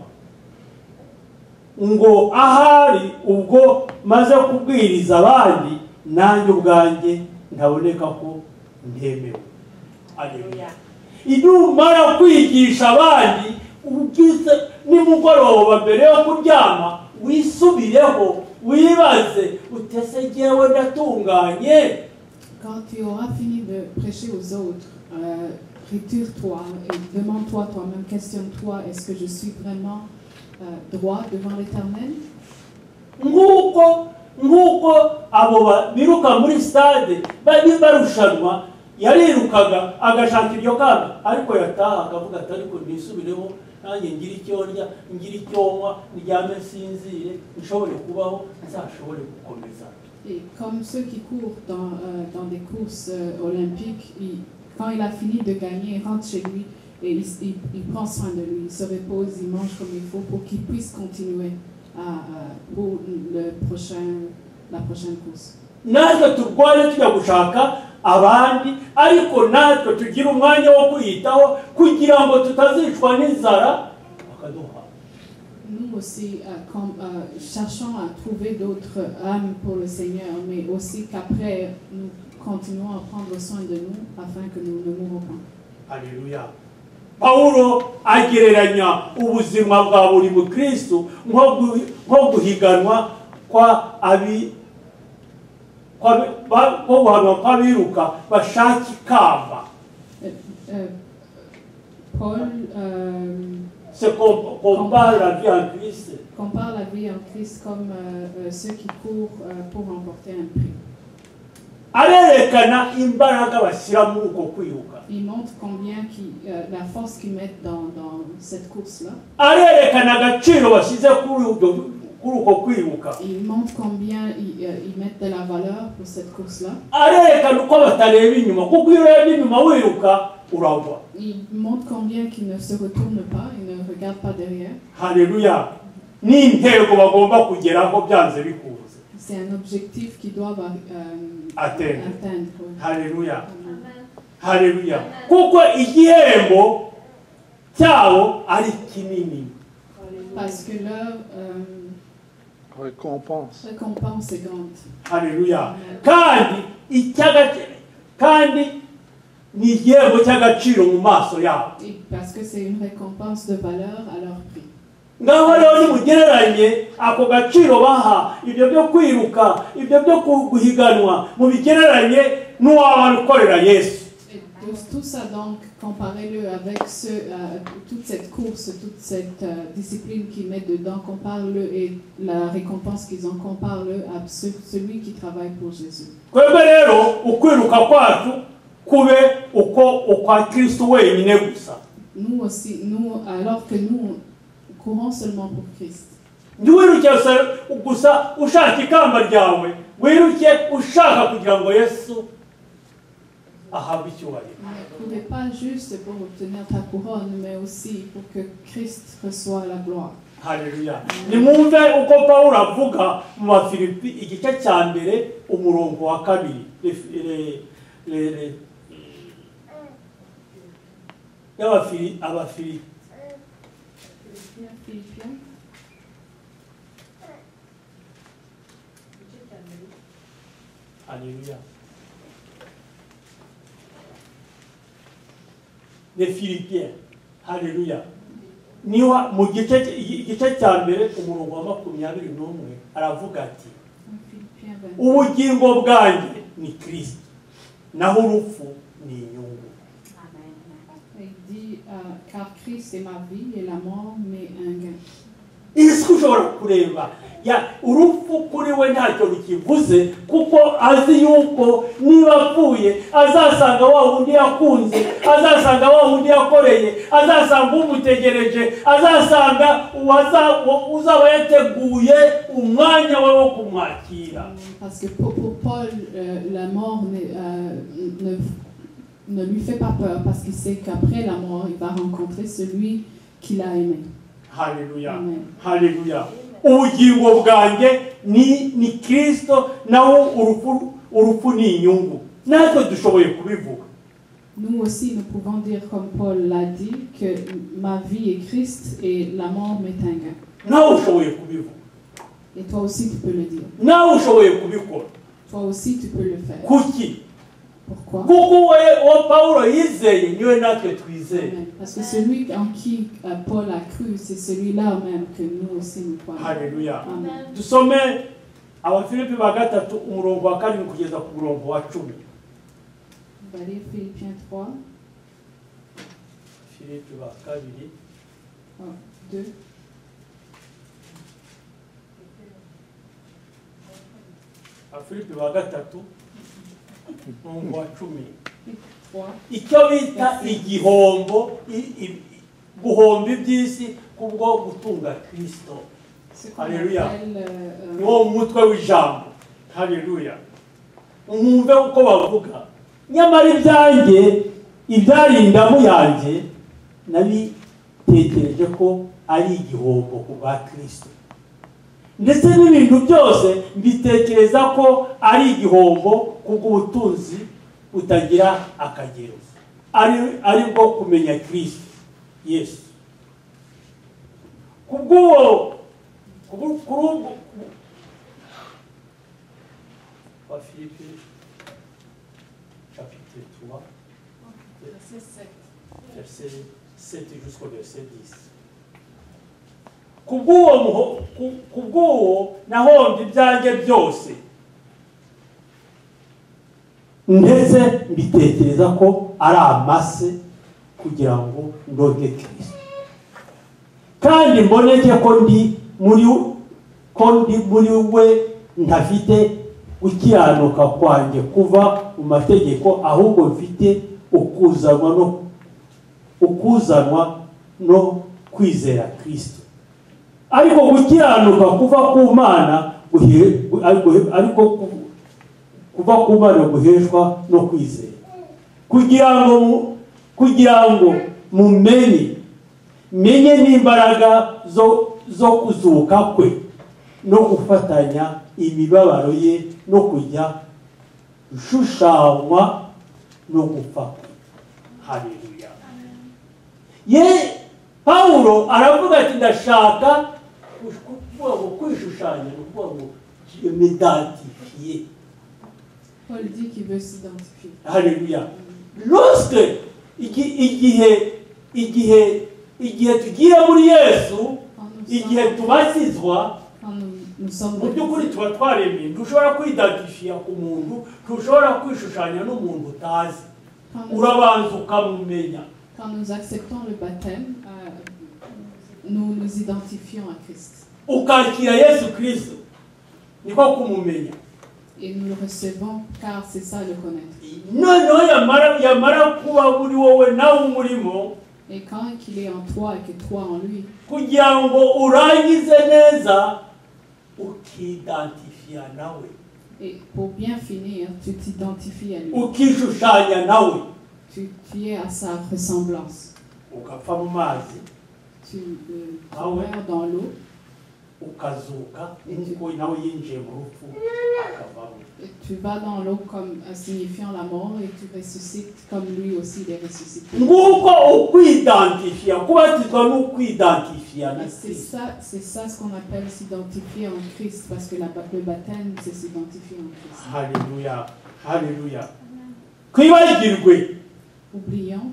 S1: Ngo ahari ubwo maze kubwiriza abandi, nanjye ubwanjye ndaboneka ko ntemewe. Haleluya. Idumara kwigisha abandi ugize nimugoroba mbere yo kuryama wisubireho wibaze utese jewe ndatunganye.
S2: Quand tu auras fini de prêcher aux autres, retire-toi et demande-toi toi-même, questionne-toi, est-ce que je suis vraiment droit devant l'Éternel?
S1: Nguko abo biruka muri stade bari barushanwa yarirukaga agashaka iryo kamba, ariko yataha akavuga ati ariko nisubireho nanjye ngira icyo ndya, ngira icyo nywa, ndyame sinzire, nshobore kubaho, nzashobore gukomeza.
S2: Et comme ceux qui courent dans des courses olympiques, quand il a fini de gagner, il rentre chez lui et il prend soin de lui, il se repose, il mange comme il faut pour qu'il puisse continuer pour la prochaine course.
S1: Natwe turwane tujya gushaka abandi, ariko natwe tugira umwanya wo kwiyitaho kugira ngo tutazicwa n'inzara bakaduha.
S2: nous aussi, cherchons à trouver d'autres âmes pour le Seigneur, mais aussi qu'après, nous continuons à prendre soin de nous afin que nous ne mourons pas.
S1: Alléluia. Paulo agereranya ubuzima bwa buri mukristo nko guhiganwa kwa kwabiruka bashaka ikamba.
S2: Paul
S1: compare la vie en Christ.
S2: Compare la vie en Christ comme ceux qui courent pour remporter un prix.
S1: Arerekana imbaraga bashyira muri uko kwiruka.
S2: Il montre combien la force qu'ils mettent dans cette course-là.
S1: Arerekana agaciro bashyize kuri uko kwiruka.
S2: Il montre combien ils mettent de la valeur pour cette course-là.
S1: Arerekana uko batareba inyuma kuko iyo urebye inyuma wiruka uragwa.
S2: Il montre combien qu'ils ne se retournent pas, ils ne regardent pas derrière.
S1: Alléluia. Ni intego bagomba kugeraho byanze bikuze.
S2: C'est un objectif qu'ils doivent atteindre.
S1: Alléluia. Alléluia. Kuko igihembo cyabo ari kinini.
S2: Parce que leur
S3: récompense
S2: est grande.
S1: Alléluia. Kandi ni igihembo cy'agaciro mu maso yabo.
S2: Parce que c'est une récompense de valeur à leur prix.
S1: Ngaho rero nimugereranye ako gaciro baha ibyo byo kwiruka ibyo byo guhiganwa mu bigereranye n'uwaba ukorera Yesu.
S2: Tout ça donc comparez-le avec toute cette course, toute cette discipline qu'ils mettent dedans, compare-le et la récompense qu'ils ont, compare-le à celui qui travaille pour Jésus.
S1: Kwebe rero ukwiruka kwacu kube ukwa Kristo wenyine gusa.
S2: Nous aussi, alors que nous courons seulement pour Christ.
S1: Ntiwiruke gusa ushaka ikamba ryawe, wiruke ushaka kugira ngo Yesu ahabwe icyubahiro.
S2: Ne courez pas juste pour obtenir ta couronne, mais aussi pour que Christ reçoive la gloire.
S1: Haleluya. Nimwumve uko Pawulo avuga mu Bafilipi igice cya mbere umurongo wa 2. Abafilipi. Alléluia. Les Philippiens. Alléluia. Niwa mu gice cya mbere umurongo wa 21 aravuga ati ubugingo bwanjye ni Kristo naho urupfu ni inyungu.
S2: Il dit car Christ est ma vie et la mort m'est un gain.
S1: Isi ushobora kureba urupfu kuri we ntacyo rukivuze kuko azi yuko niba apfuye azasanga wa wundi yakunze, azasanga wa wundi yakoreye, azasanga umutegereje, azasanga uzaba yateguye umwanya we wo kumwakira.
S2: Parce que pour Paul, la mort ne lui fait pas peur parce qu'il sait qu'après la mort, il va rencontrer celui qu'il a aimé.
S1: Haleluya. Haleluya. Ubugingo bwanjye ni Kristo naho urupfu ni inyungu. Natwe dushoboye kubivuga.
S2: Nous aussi nous pouvons dire comme Paul l'a dit que ma vie est Christ et la mort m'est un gain.
S1: Nawe ushoboye kubivuga.
S2: Et toi aussi tu peux le dire.
S1: Nawe ushoboye kubikora.
S2: Toi aussi tu peux le faire.
S1: Kuki?
S2: Pourquoi?
S1: Kuko Paulo yizeye niwe natwe twizeye.
S2: Parce que celui en qui Paul a cru, c'est celui-là même que nous aussi nous croyons.
S1: Haleluya.
S2: Amen.
S1: Dusome Abafilipi 3 umurongo wa 7 kugeza ku murongo wa 10.
S2: On va lire Philippiens 3.
S1: Filipi 2.
S2: 2.
S1: Abafilipi 3 umurongo wa 10.
S2: 3.
S1: Icyo bita igihombo guhomba iby'isi kubwo gutunga Kristo. Haleluya. Niwo mutwe w'ijambo. Haleluya. Mwumve uko bavuga. Nyamara ibyanjye ibyarindamu yanjye nabitekereje ko ari igihombo ku bwa Kristo. Ndetse n'ibintu byose mbitekereza ko ari igihombo kubw'ubutunzi utagira akagero. Ari bwo kumenya Kristo Yesu. kubw'uwo wa Philippe chapitre 3 verset 7 jusqu'au verset 10. Kubw'uwo nahombye ibyanjye byose, ndetse mbitekereza ko ari amase kugira ngo ndonke Kristo, kandi mboneke ko ndi muri we ntafite gukiranuka kwanjye kuva mu mategeko, ahubwo mfite ukuzanwa no kwizera Kristo. Ariko gukiranuka kuva ku Mana kuva ku Mana guheshwa no kwizera, kugira ngo menye n'imbaraga zo kuzuka kwe no gufatanya imibabaro ye no kujya gushushanywa no gupfa kwe. Haleluya. Paulo aravuga ati ndashaka kwishushanya, kuvuga ngo je m'identifie.
S2: Paul dit qu'il veut s'identifier.
S1: Haleluya. Lorsque igihe tugiye muri Yesu, igihe tubasizwa, mu by'ukuri tuba twaremye, ntushobora kwidentifia ku muntu, ntushobora kwishushanya n'umuntu utazi, urabanza ukamumenya.
S2: Quand nous acceptons le baptême, nous nous identifions à Christ.
S1: Ukakira Yesu Kristo, niko kumumenya.
S2: Et nous le recevons car c'est ça le connaître.
S1: Noneho yamara kuba muri wowe nawe umurimo,
S2: et quand il est en toi et que toi en lui,
S1: kugira ngo urangize neza ukidentifia nawe,
S2: et pour bien finir tu t'identifies à lui,
S1: ukishushanya nawe,
S2: tu es à sa ressemblance,
S1: ukapfa mu mazi,
S2: tu meurs dans l'eau,
S1: ukazuka nkuko nawe yinjiye mu rupfu akavamo.
S2: Tu vas dans l'eau comme signifiant la mort et tu ressuscites comme lui aussi est ressuscité.
S1: Nguko ukwidentifia, kubatizwa n'ukwidentifia.
S2: C'est ça ce qu'on appelle s'identifier en Christ, parce que le baptême c'est s'identifier en Christ.
S1: Alléluia, alléluia. Kwibagirwe.
S2: Oublions.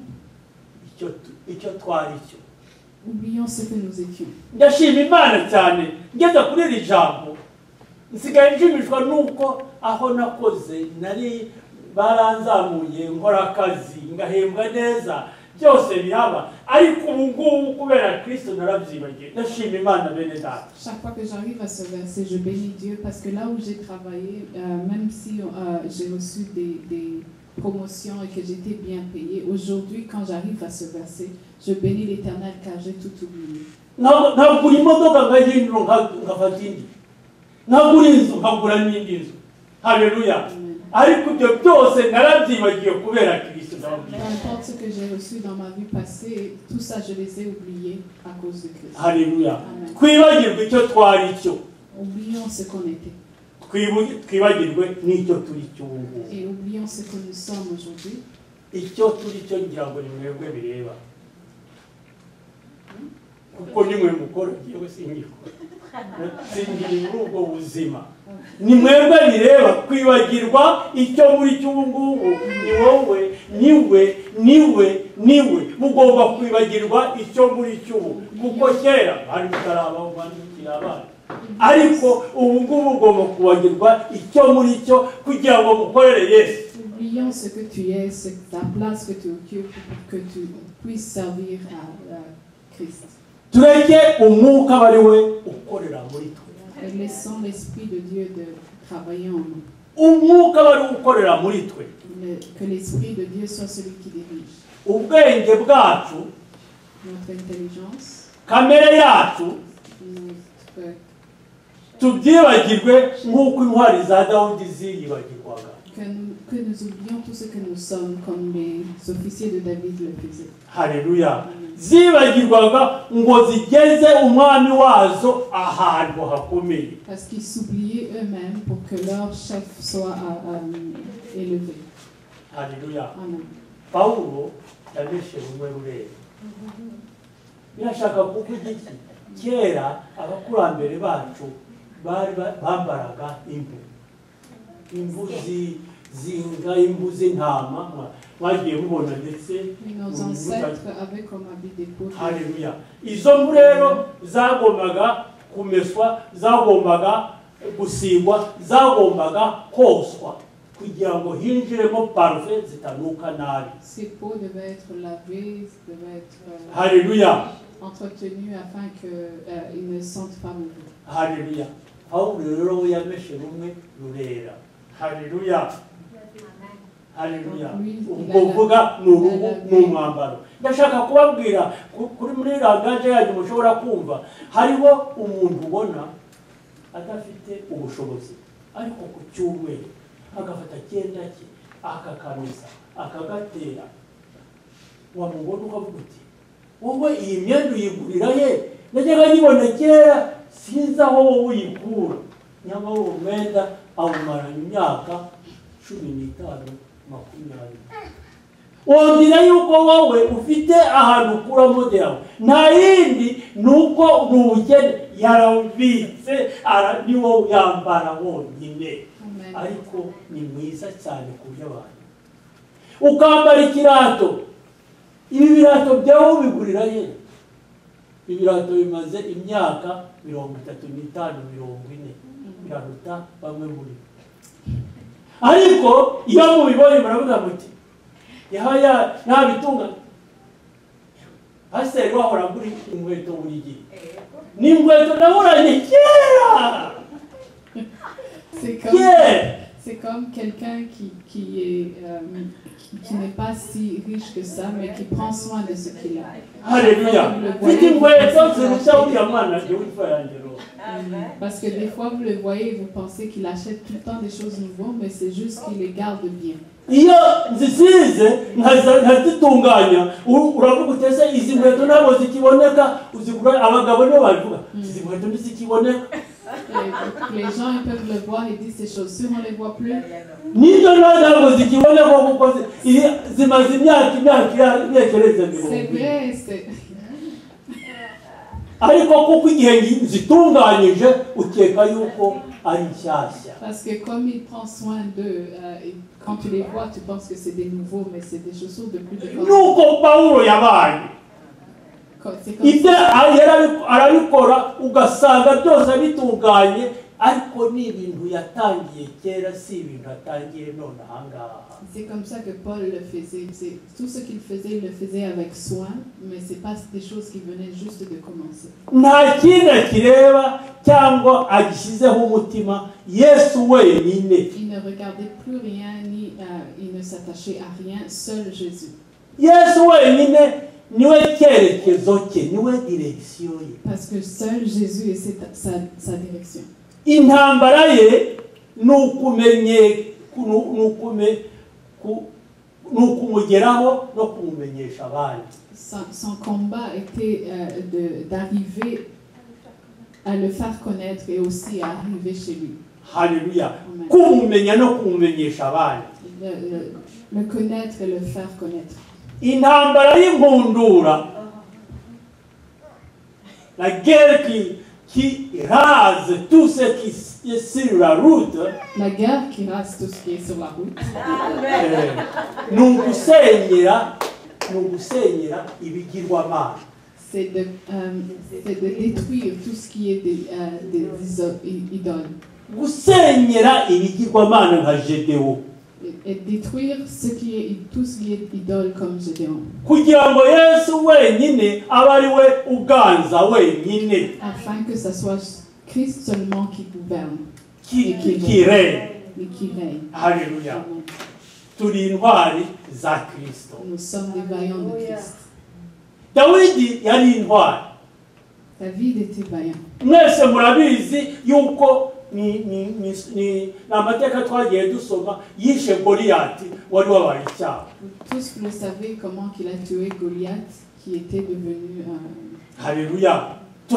S1: Icyo twari cyo.
S2: Oublions ce que nous étions.
S1: Ndashima Imana cyane ngeze kuri iri jambo, nsigaye nshimishwa nuko aho nakoze nari baranzamuye nkora akazi ngahembwa neza, byose biraba, ariko ubu ngubu kubera Kristo narabyibagiye. Ndashima Imana bene data.
S2: Chaque fois que j'arrive à ce verset, je bénis Dieu parce que là où j'ai travaillé, même si j'ai reçu des promotions et que j'étais bien payé, aujourd'hui quand j'arrive à ce verset, je bénis l'Éternel car j'ai tout oublié.
S1: Ntabwo imodoka ngahindura ngafata indi, ntabwo inzu nkagura n'indi nzu. Haleluya. Ariko ibyo byose narabyibagiye kubera Kristo.
S2: Peu importe ce que j'ai reçu dans ma vie passée, tout ça je les ai oubliés à cause de Christ.
S1: Haleluya. Kwibagirwa icyo twari cyo.
S2: Oublions ce qu'on était.
S1: Twibagirwe n'icyo turi cyo ubu.
S2: Et oublions ce que nous sommes aujourd'hui.
S1: Icyo turi cyo ngira ngo ni mwebwe bireba. Kuko nimwe mukora yewe singikora. Singiri muri ubwo buzima. Ni mwebwe bireba kwibagirwa icyo muri cyo ubu ngubu, ni wowe niwe mugomba kwibagirwa icyo muri cyo ubu, kuko kera bari mutarabaho bandikira abana, ariko ubu ngubu ugomba kubagirwa icyo muri cyo kugira ngo mukorere Yesu.
S2: Oublions ce que tu es, ta place que tu occupes pour que tu puisses servir à Christ.
S1: Tureke umwuka bari we ukorera muri twe.
S2: Et laissons l'Esprit de Dieu de travailler en nous.
S1: Umwuka bari ukorera muri twe.
S2: Que l'Esprit de Dieu soit celui qui dirige.
S1: Ubwenge bwacu,
S2: notre intelligence,
S1: kamere yacu, tubyibagirwe nk'uko intwari za Dawudi ziyibagirwaga.
S2: Que nous oublions tout ce que nous sommes comme les officiers de David le faisaient.
S1: Haleluya. Zibagirwaga ngo zigeze umwami wazo ahantu hakomeye.
S2: Parce qu'ils s'oubliaient eux-mêmes pour que leur chef soit élevé.
S1: Haleluya.
S2: Amen.
S1: Paulo yabeshe rumwe rureba. Birashaka kuko igiki kera abakurambere bacu bambaraga impu zinga, impu z'intama mwagiye mubona ndetse
S2: nos ancêtres avaient comme habit des peaux.
S1: Haleluya. Izo mpu rero zagombaga kumeswa, zagombaga gusigwa, zagombaga koswa kugira ngo hinjiremo parufe zitanuka nabi.
S2: Ces peaux devaient être lavées, devaient être
S1: Haleluya.
S2: entretenues afin qu'ils ne sentent pas mauvais.
S1: Haleluya. Pawulo rero yameshe rumwe rurera. Haleluya. Haleluya. Ubwo vuga n'umwambaro. Ndashaka kubabwira kuri muri rangaje yanyu mushobora kumva hariho umuntu ubona adafite ubushobozi ariko ku cyumweru agafata cyenda cye akakanuza akagatera wamubona ukavuga uti wowe iyi myenda uyigurira he? Najyaga nyibona kera sinzi aho wowe uyikura. Nyamara uwo mwenda awumaranye imyaka 15 20. Wongera yuko wowe ufite ahantu ukura mode yawe nta yindi nuko n'ubukene yarawubitse ni wowe yambara wonyine. Ariko ni mwiza cyane ku by'abantu ukambara ikirato. Ibi birato byawe ubigurira ye? Ibirato bimaze imyaka 35 40 biraruta bamwe muri. Ariko iyo mubibonye muravuga muti yahaya nabitunga. Pasiteri wahora muri inkweto buri gihe ni inkweto nahoranye kera.
S2: C'est comme quelqu'un qui n'est pas si riche que ça, mais qui prend soin de ce qu'il a.
S1: Alléluia.
S2: Parce que des fois, vous le voyez et vous pensez qu'il achète tout le temps des choses nouvelles, mais c'est juste qu'il les garde bien.
S1: Iyo nzisize ntazitunganya uravuga utese izi nkweto nabo zikiboneka uzigura abagabo nibo babivuga izi nkweto ntizikiboneka.
S2: Les gens ils peuvent le voir et disent ces chaussures on les voit plus.
S1: Nizo ntabwo zikiboneka kuko zimaze imyaka irekereza mbere.
S2: C'est vrai, c'est
S1: ariko kuko igihe zitunganyije ukeka yuko ari nshyashya.
S2: Parce que comme il prend soin d'eux, quand tu les vois, tu penses que c'est des nouveaux, mais c'est des chaussures de plus de qualité.
S1: Nuko Pawulo yabaye. Ibyo arabikora ugasanga byose bitunganye ariko ni ibintu yatangiye kera si ibintu atangiye none ahangaha.
S2: C'est comme ça que Paul le faisait. Tout ce qu'il faisait, il le faisait avec soin, mais c'est pas des choses qui venaient juste de commencer.
S1: Nta kintu kireba cyangwa agishyizeho umutima Yesu wenyine.
S2: Il ne regardait plus rien ni il ne s'attachait à rien, seul Jésus.
S1: Yesu wenyine niwe cyerekezo cye, niwe direction ye.
S2: Parce que seul Jésus est sa direction.
S1: Intambara ye nukumugeraho no kumumenyesha abandi.
S2: Son combat était d'arriver à le faire connaître et aussi à arriver chez lui.
S1: Haleluya. Kumumenya no kumumenyesha abandi.
S2: Le connaître et le faire connaître.
S1: Intambara y'impundura, la guerre qui rase tout ce qui est sur la route.
S2: La guerre qui rase tout ce qui est sur la route. C'est de détruire tout ce qui est des idoles. Et détruire tout ce qui est idole comme Gédéon. Afin que ce soit Christ seulement qui gouverne.
S1: Qui règne.
S2: Et qui règne.
S1: Alléluia.
S2: Nous sommes des vaillants de Christ. David était vaillant. Tous le savez comment qu'il a tué Goliath qui était devenu
S1: Alléluia.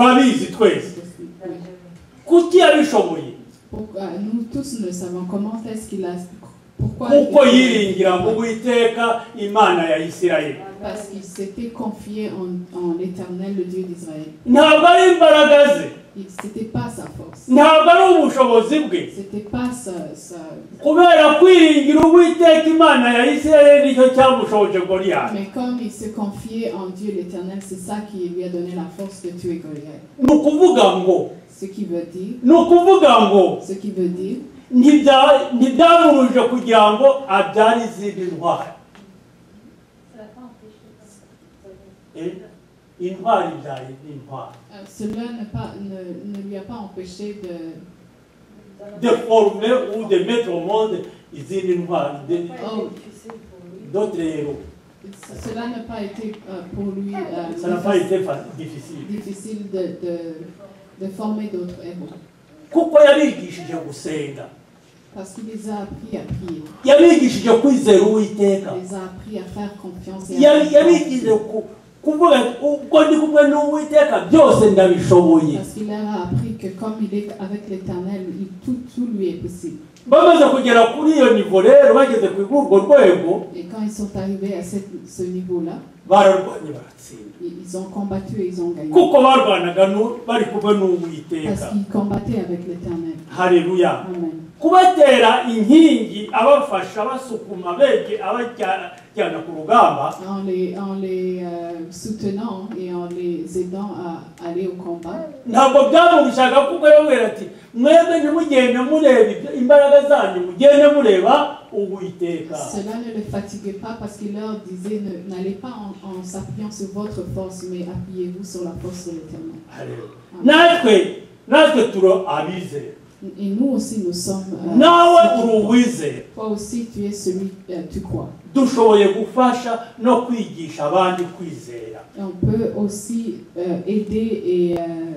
S2: Nous tous le savons comment est-ce qu'il a pourquoi Parce qu'il s'était confié en l'Éternel, le Dieu d'Israël.
S1: ntabwo ari imbaraga ze,
S2: C'était pas sa force.
S1: ntabwo ari ubushobozi bwe,
S2: C'était pas sa...
S1: kubera kwiringira Uwiteka Imana ya Isirayeli nicyo cyamushoboje Goliyati.
S2: Mais comme il se confiait en Dieu l'Éternel, c'est ça qui lui a donné la force de tuer Goliath.
S1: ni ukuvuga ngo
S2: Ce qui veut dire,
S1: ntibyamuruje kugira ngo abyare izindi ntwari. Intwari ibyaye n'intwari.
S2: cela ne lui a pas empêché
S1: De former ou de mettre au monde izindi ntwari, d'autres héros.
S2: Cela n'a pas été pour lui
S1: Ça n'a pas été difficile.
S2: difficile de former d'autres héros.
S1: Kuko yabigishije gusenga,
S2: Parce qu'il les a appris à prier.
S1: yabigishije kwizera Uwiteka,
S2: Il les a appris à faire confiance et à
S1: yabigishije kuvuga ubwo ndi kumwe n'Uwiteka byose ndabishoboye.
S2: Parce qu'il leur a appris que comme il est avec l'Éternel, tout lui est possible.
S1: Bamaze kugera kuri iyo nivo rero, bageze ku urwo rwego,
S2: Et quand ils sont arrivés à ce niveau-là,
S1: bararwanye baratsinda,
S2: ils ont combattu et ils ont gagné.
S1: kuko barwanaga bari kumwe
S2: Parce
S1: n'Uwiteka.
S2: qu'ils combattaient avec l'Éternel.
S1: Haleluya.
S2: Amen.
S1: Kubatera inkingi abafasha basukuma bege abajyana ku rugamba,
S2: En les soutenant et en les aidant à aller au combat.
S1: ntabwo byamubishaga kuko yabwira ati mwebwe ntimugende mureba imbaraga zanyu, mugende mureba Uwiteka.
S2: Cela ne le fatiguait pas parce qu'il leur disait n'allez pas en s'appuyant sur votre force, mais appuyez-vous sur la force de l'Éternel.
S1: Haleluya. natwe turo abizera.
S2: Et nous aussi, nous sommes...
S1: nawe uri uwizera.
S2: Toi aussi, tu es celui, tu crois.
S1: Dushoboye gufasha no kwigisha abandi kwizera.
S2: Et on peut aussi aider et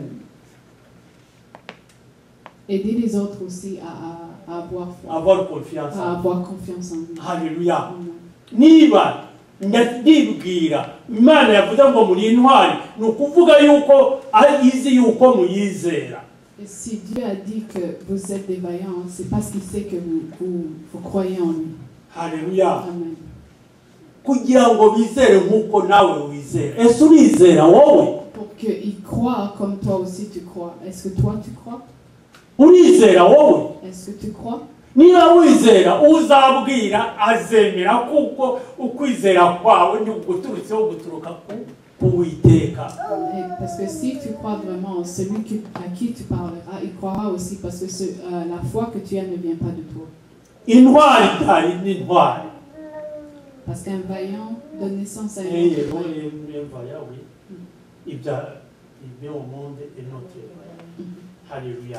S2: aider les autres aussi à avoir foi.
S1: Avoir confiance.
S2: À avoir confiance en lui.
S1: Haleluya. Niba ndibwira Imana yavuze ngo muri intwari, ni ukuvuga yuko izi yuko muyizera.
S2: Et si Dieu a dit que vous êtes des vaillants, c'est parce qu'il sait que vous croyez en lui.
S1: Haleluya.
S2: Amen.
S1: Kugira ngo bizere nk'uko nawe wizera. Ese urizera wowe?
S2: Pour qu'ils croient comme toi aussi tu crois. Est-ce que toi tu crois?
S1: Urizera wowe?
S2: Est-ce que tu crois?
S1: Niba wizera uzabwira azemera kuko ukwizera kwawe ni guturutseho guturuka ku Uwiteka.
S2: Parce que si tu crois vraiment en celui à qui tu parleras, il croira aussi parce que la foi que tu as ne vient pas de toi.
S1: Intwari itari n'intwari.
S2: Parce qu'un vaillant donne naissance à un autre vaillant.
S1: Il vient au monde et notre. Haleluya.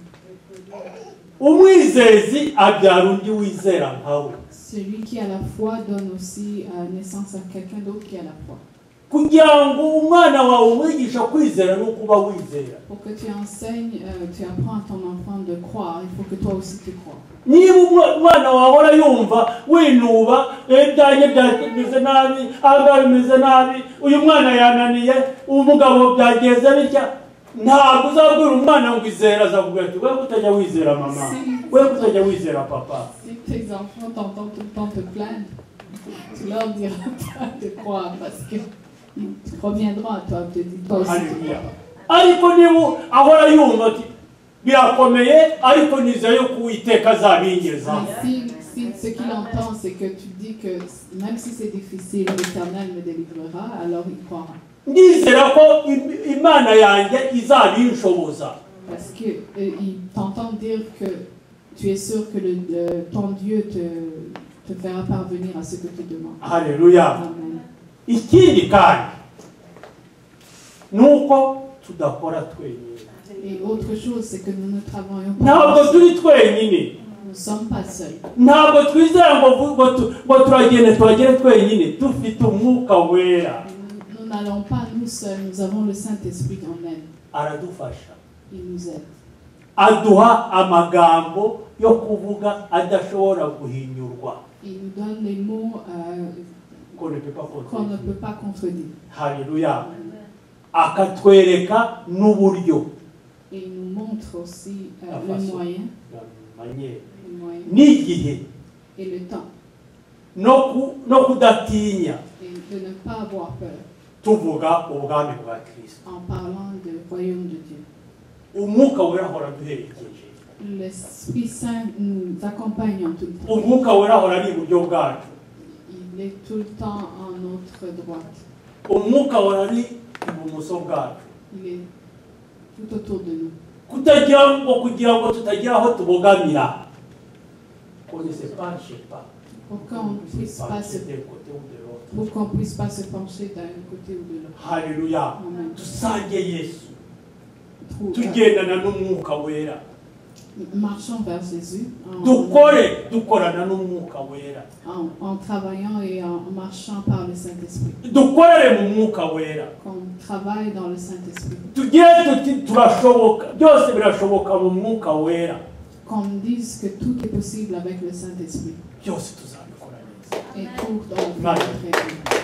S1: Umwizezi abyara undi wizera nkawe.
S2: Celui qui a la foi donne aussi naissance à quelqu'un d'autre qui a la foi.
S1: Kugira ngo umwana wawe umwigisha kwizera no kuba wizera.
S2: Pour que tu enseignes, tu apprends à ton enfant de croire, il faut que toi aussi tu crois.
S1: Niba umwana wawe ahora yumva winuba ibyanjye byagize nabi, ahangaha bimeze nabi, uyu mwana yananiye, umugabo byageze bitya, ntabwo uzabwira umwana ngo izera, azakubwira ati we kutajya wizera mama, we kutajya wizera papa.
S2: Si tes enfants t'entendent tout le temps te plaindre, tu leur diras pas de croire parce qu'ils reviendront à toi, te disent toi aussi.
S1: Haleluya. Ariko niba ahora yumva ati birakomeye ariko nizeye ko Uwiteka azabingeza.
S2: Si ce qu'il entend c'est que tu dis que même si c'est difficile, l'Éternel me délivrera, alors il croira.
S1: Ndizera ko Imana yanjye izabinshoboza.
S2: Parce que il t'entend dire que tu es sûr que ton Dieu te fera parvenir à ce que tu demandes.
S1: Haleluya.
S2: Amen.
S1: Ikindi kandi nuko tudakora twenyine.
S2: Et autre chose, c'est que nous ne travaillons
S1: Ntabwo
S2: pas.
S1: turi twenyine.
S2: Nous ne sommes pas seuls.
S1: Ntabwo twizera ngo turagere twenyine, dufite umwuka wera.
S2: Nous n'allons pas nous seuls, nous avons le Saint-Esprit en elle.
S1: Aradufasha.
S2: Il nous aide.
S1: Aduha amagambo yo kuvuga adashobora guhinyurwa.
S2: Il nous donne les mots
S1: Qu'on ne peut pas
S2: qu'on ne
S1: contredire.
S2: peut pas contredire.
S1: Haleluya. Akatwereka n'uburyo.
S2: Et il nous montre aussi
S1: La
S2: le
S1: façon.
S2: moyen,
S1: Manière.
S2: le moyen
S1: N'igihe.
S2: et le temps.
S1: no kudatinya
S2: et de ne pas avoir peur
S1: tuvuga ubwami bwa Kristo.
S2: en parlant du royaume de Dieu.
S1: Umwuka wera ahora duherekeje.
S2: L'Esprit Saint nous accompagne en tout le temps.
S1: Umwuka wera ahora ari iburyo bwacu.
S2: Il est tout le temps en notre droite.
S1: Umwuka ahora ari ibumoso bwacu.
S2: Il est tout autour de nous.
S1: Kugira ngo tutagira aho tubogamira. On ne sait pas, je sais pas.
S2: Pour qu'on puisse pas se pencher d'un côté ou de l'autre.
S1: Hallelujah.
S2: Amen.
S1: Tusange Yesu. Tugendana n'umwuka wera.
S2: Marchons vers Jésus
S1: dukorana n'umwuka wera.
S2: En travaillant et en marchant par le Saint-Esprit.
S1: Dukorere mu mwuka wera.
S2: Qu'on travaille dans le Saint-Esprit.
S1: Byose birashoboka mu mwuka wera.
S2: Qu'on dise que tout est possible avec le Saint-Esprit.
S1: Byose tuzabikora neza.
S2: Et tout dans le Saint-Esprit.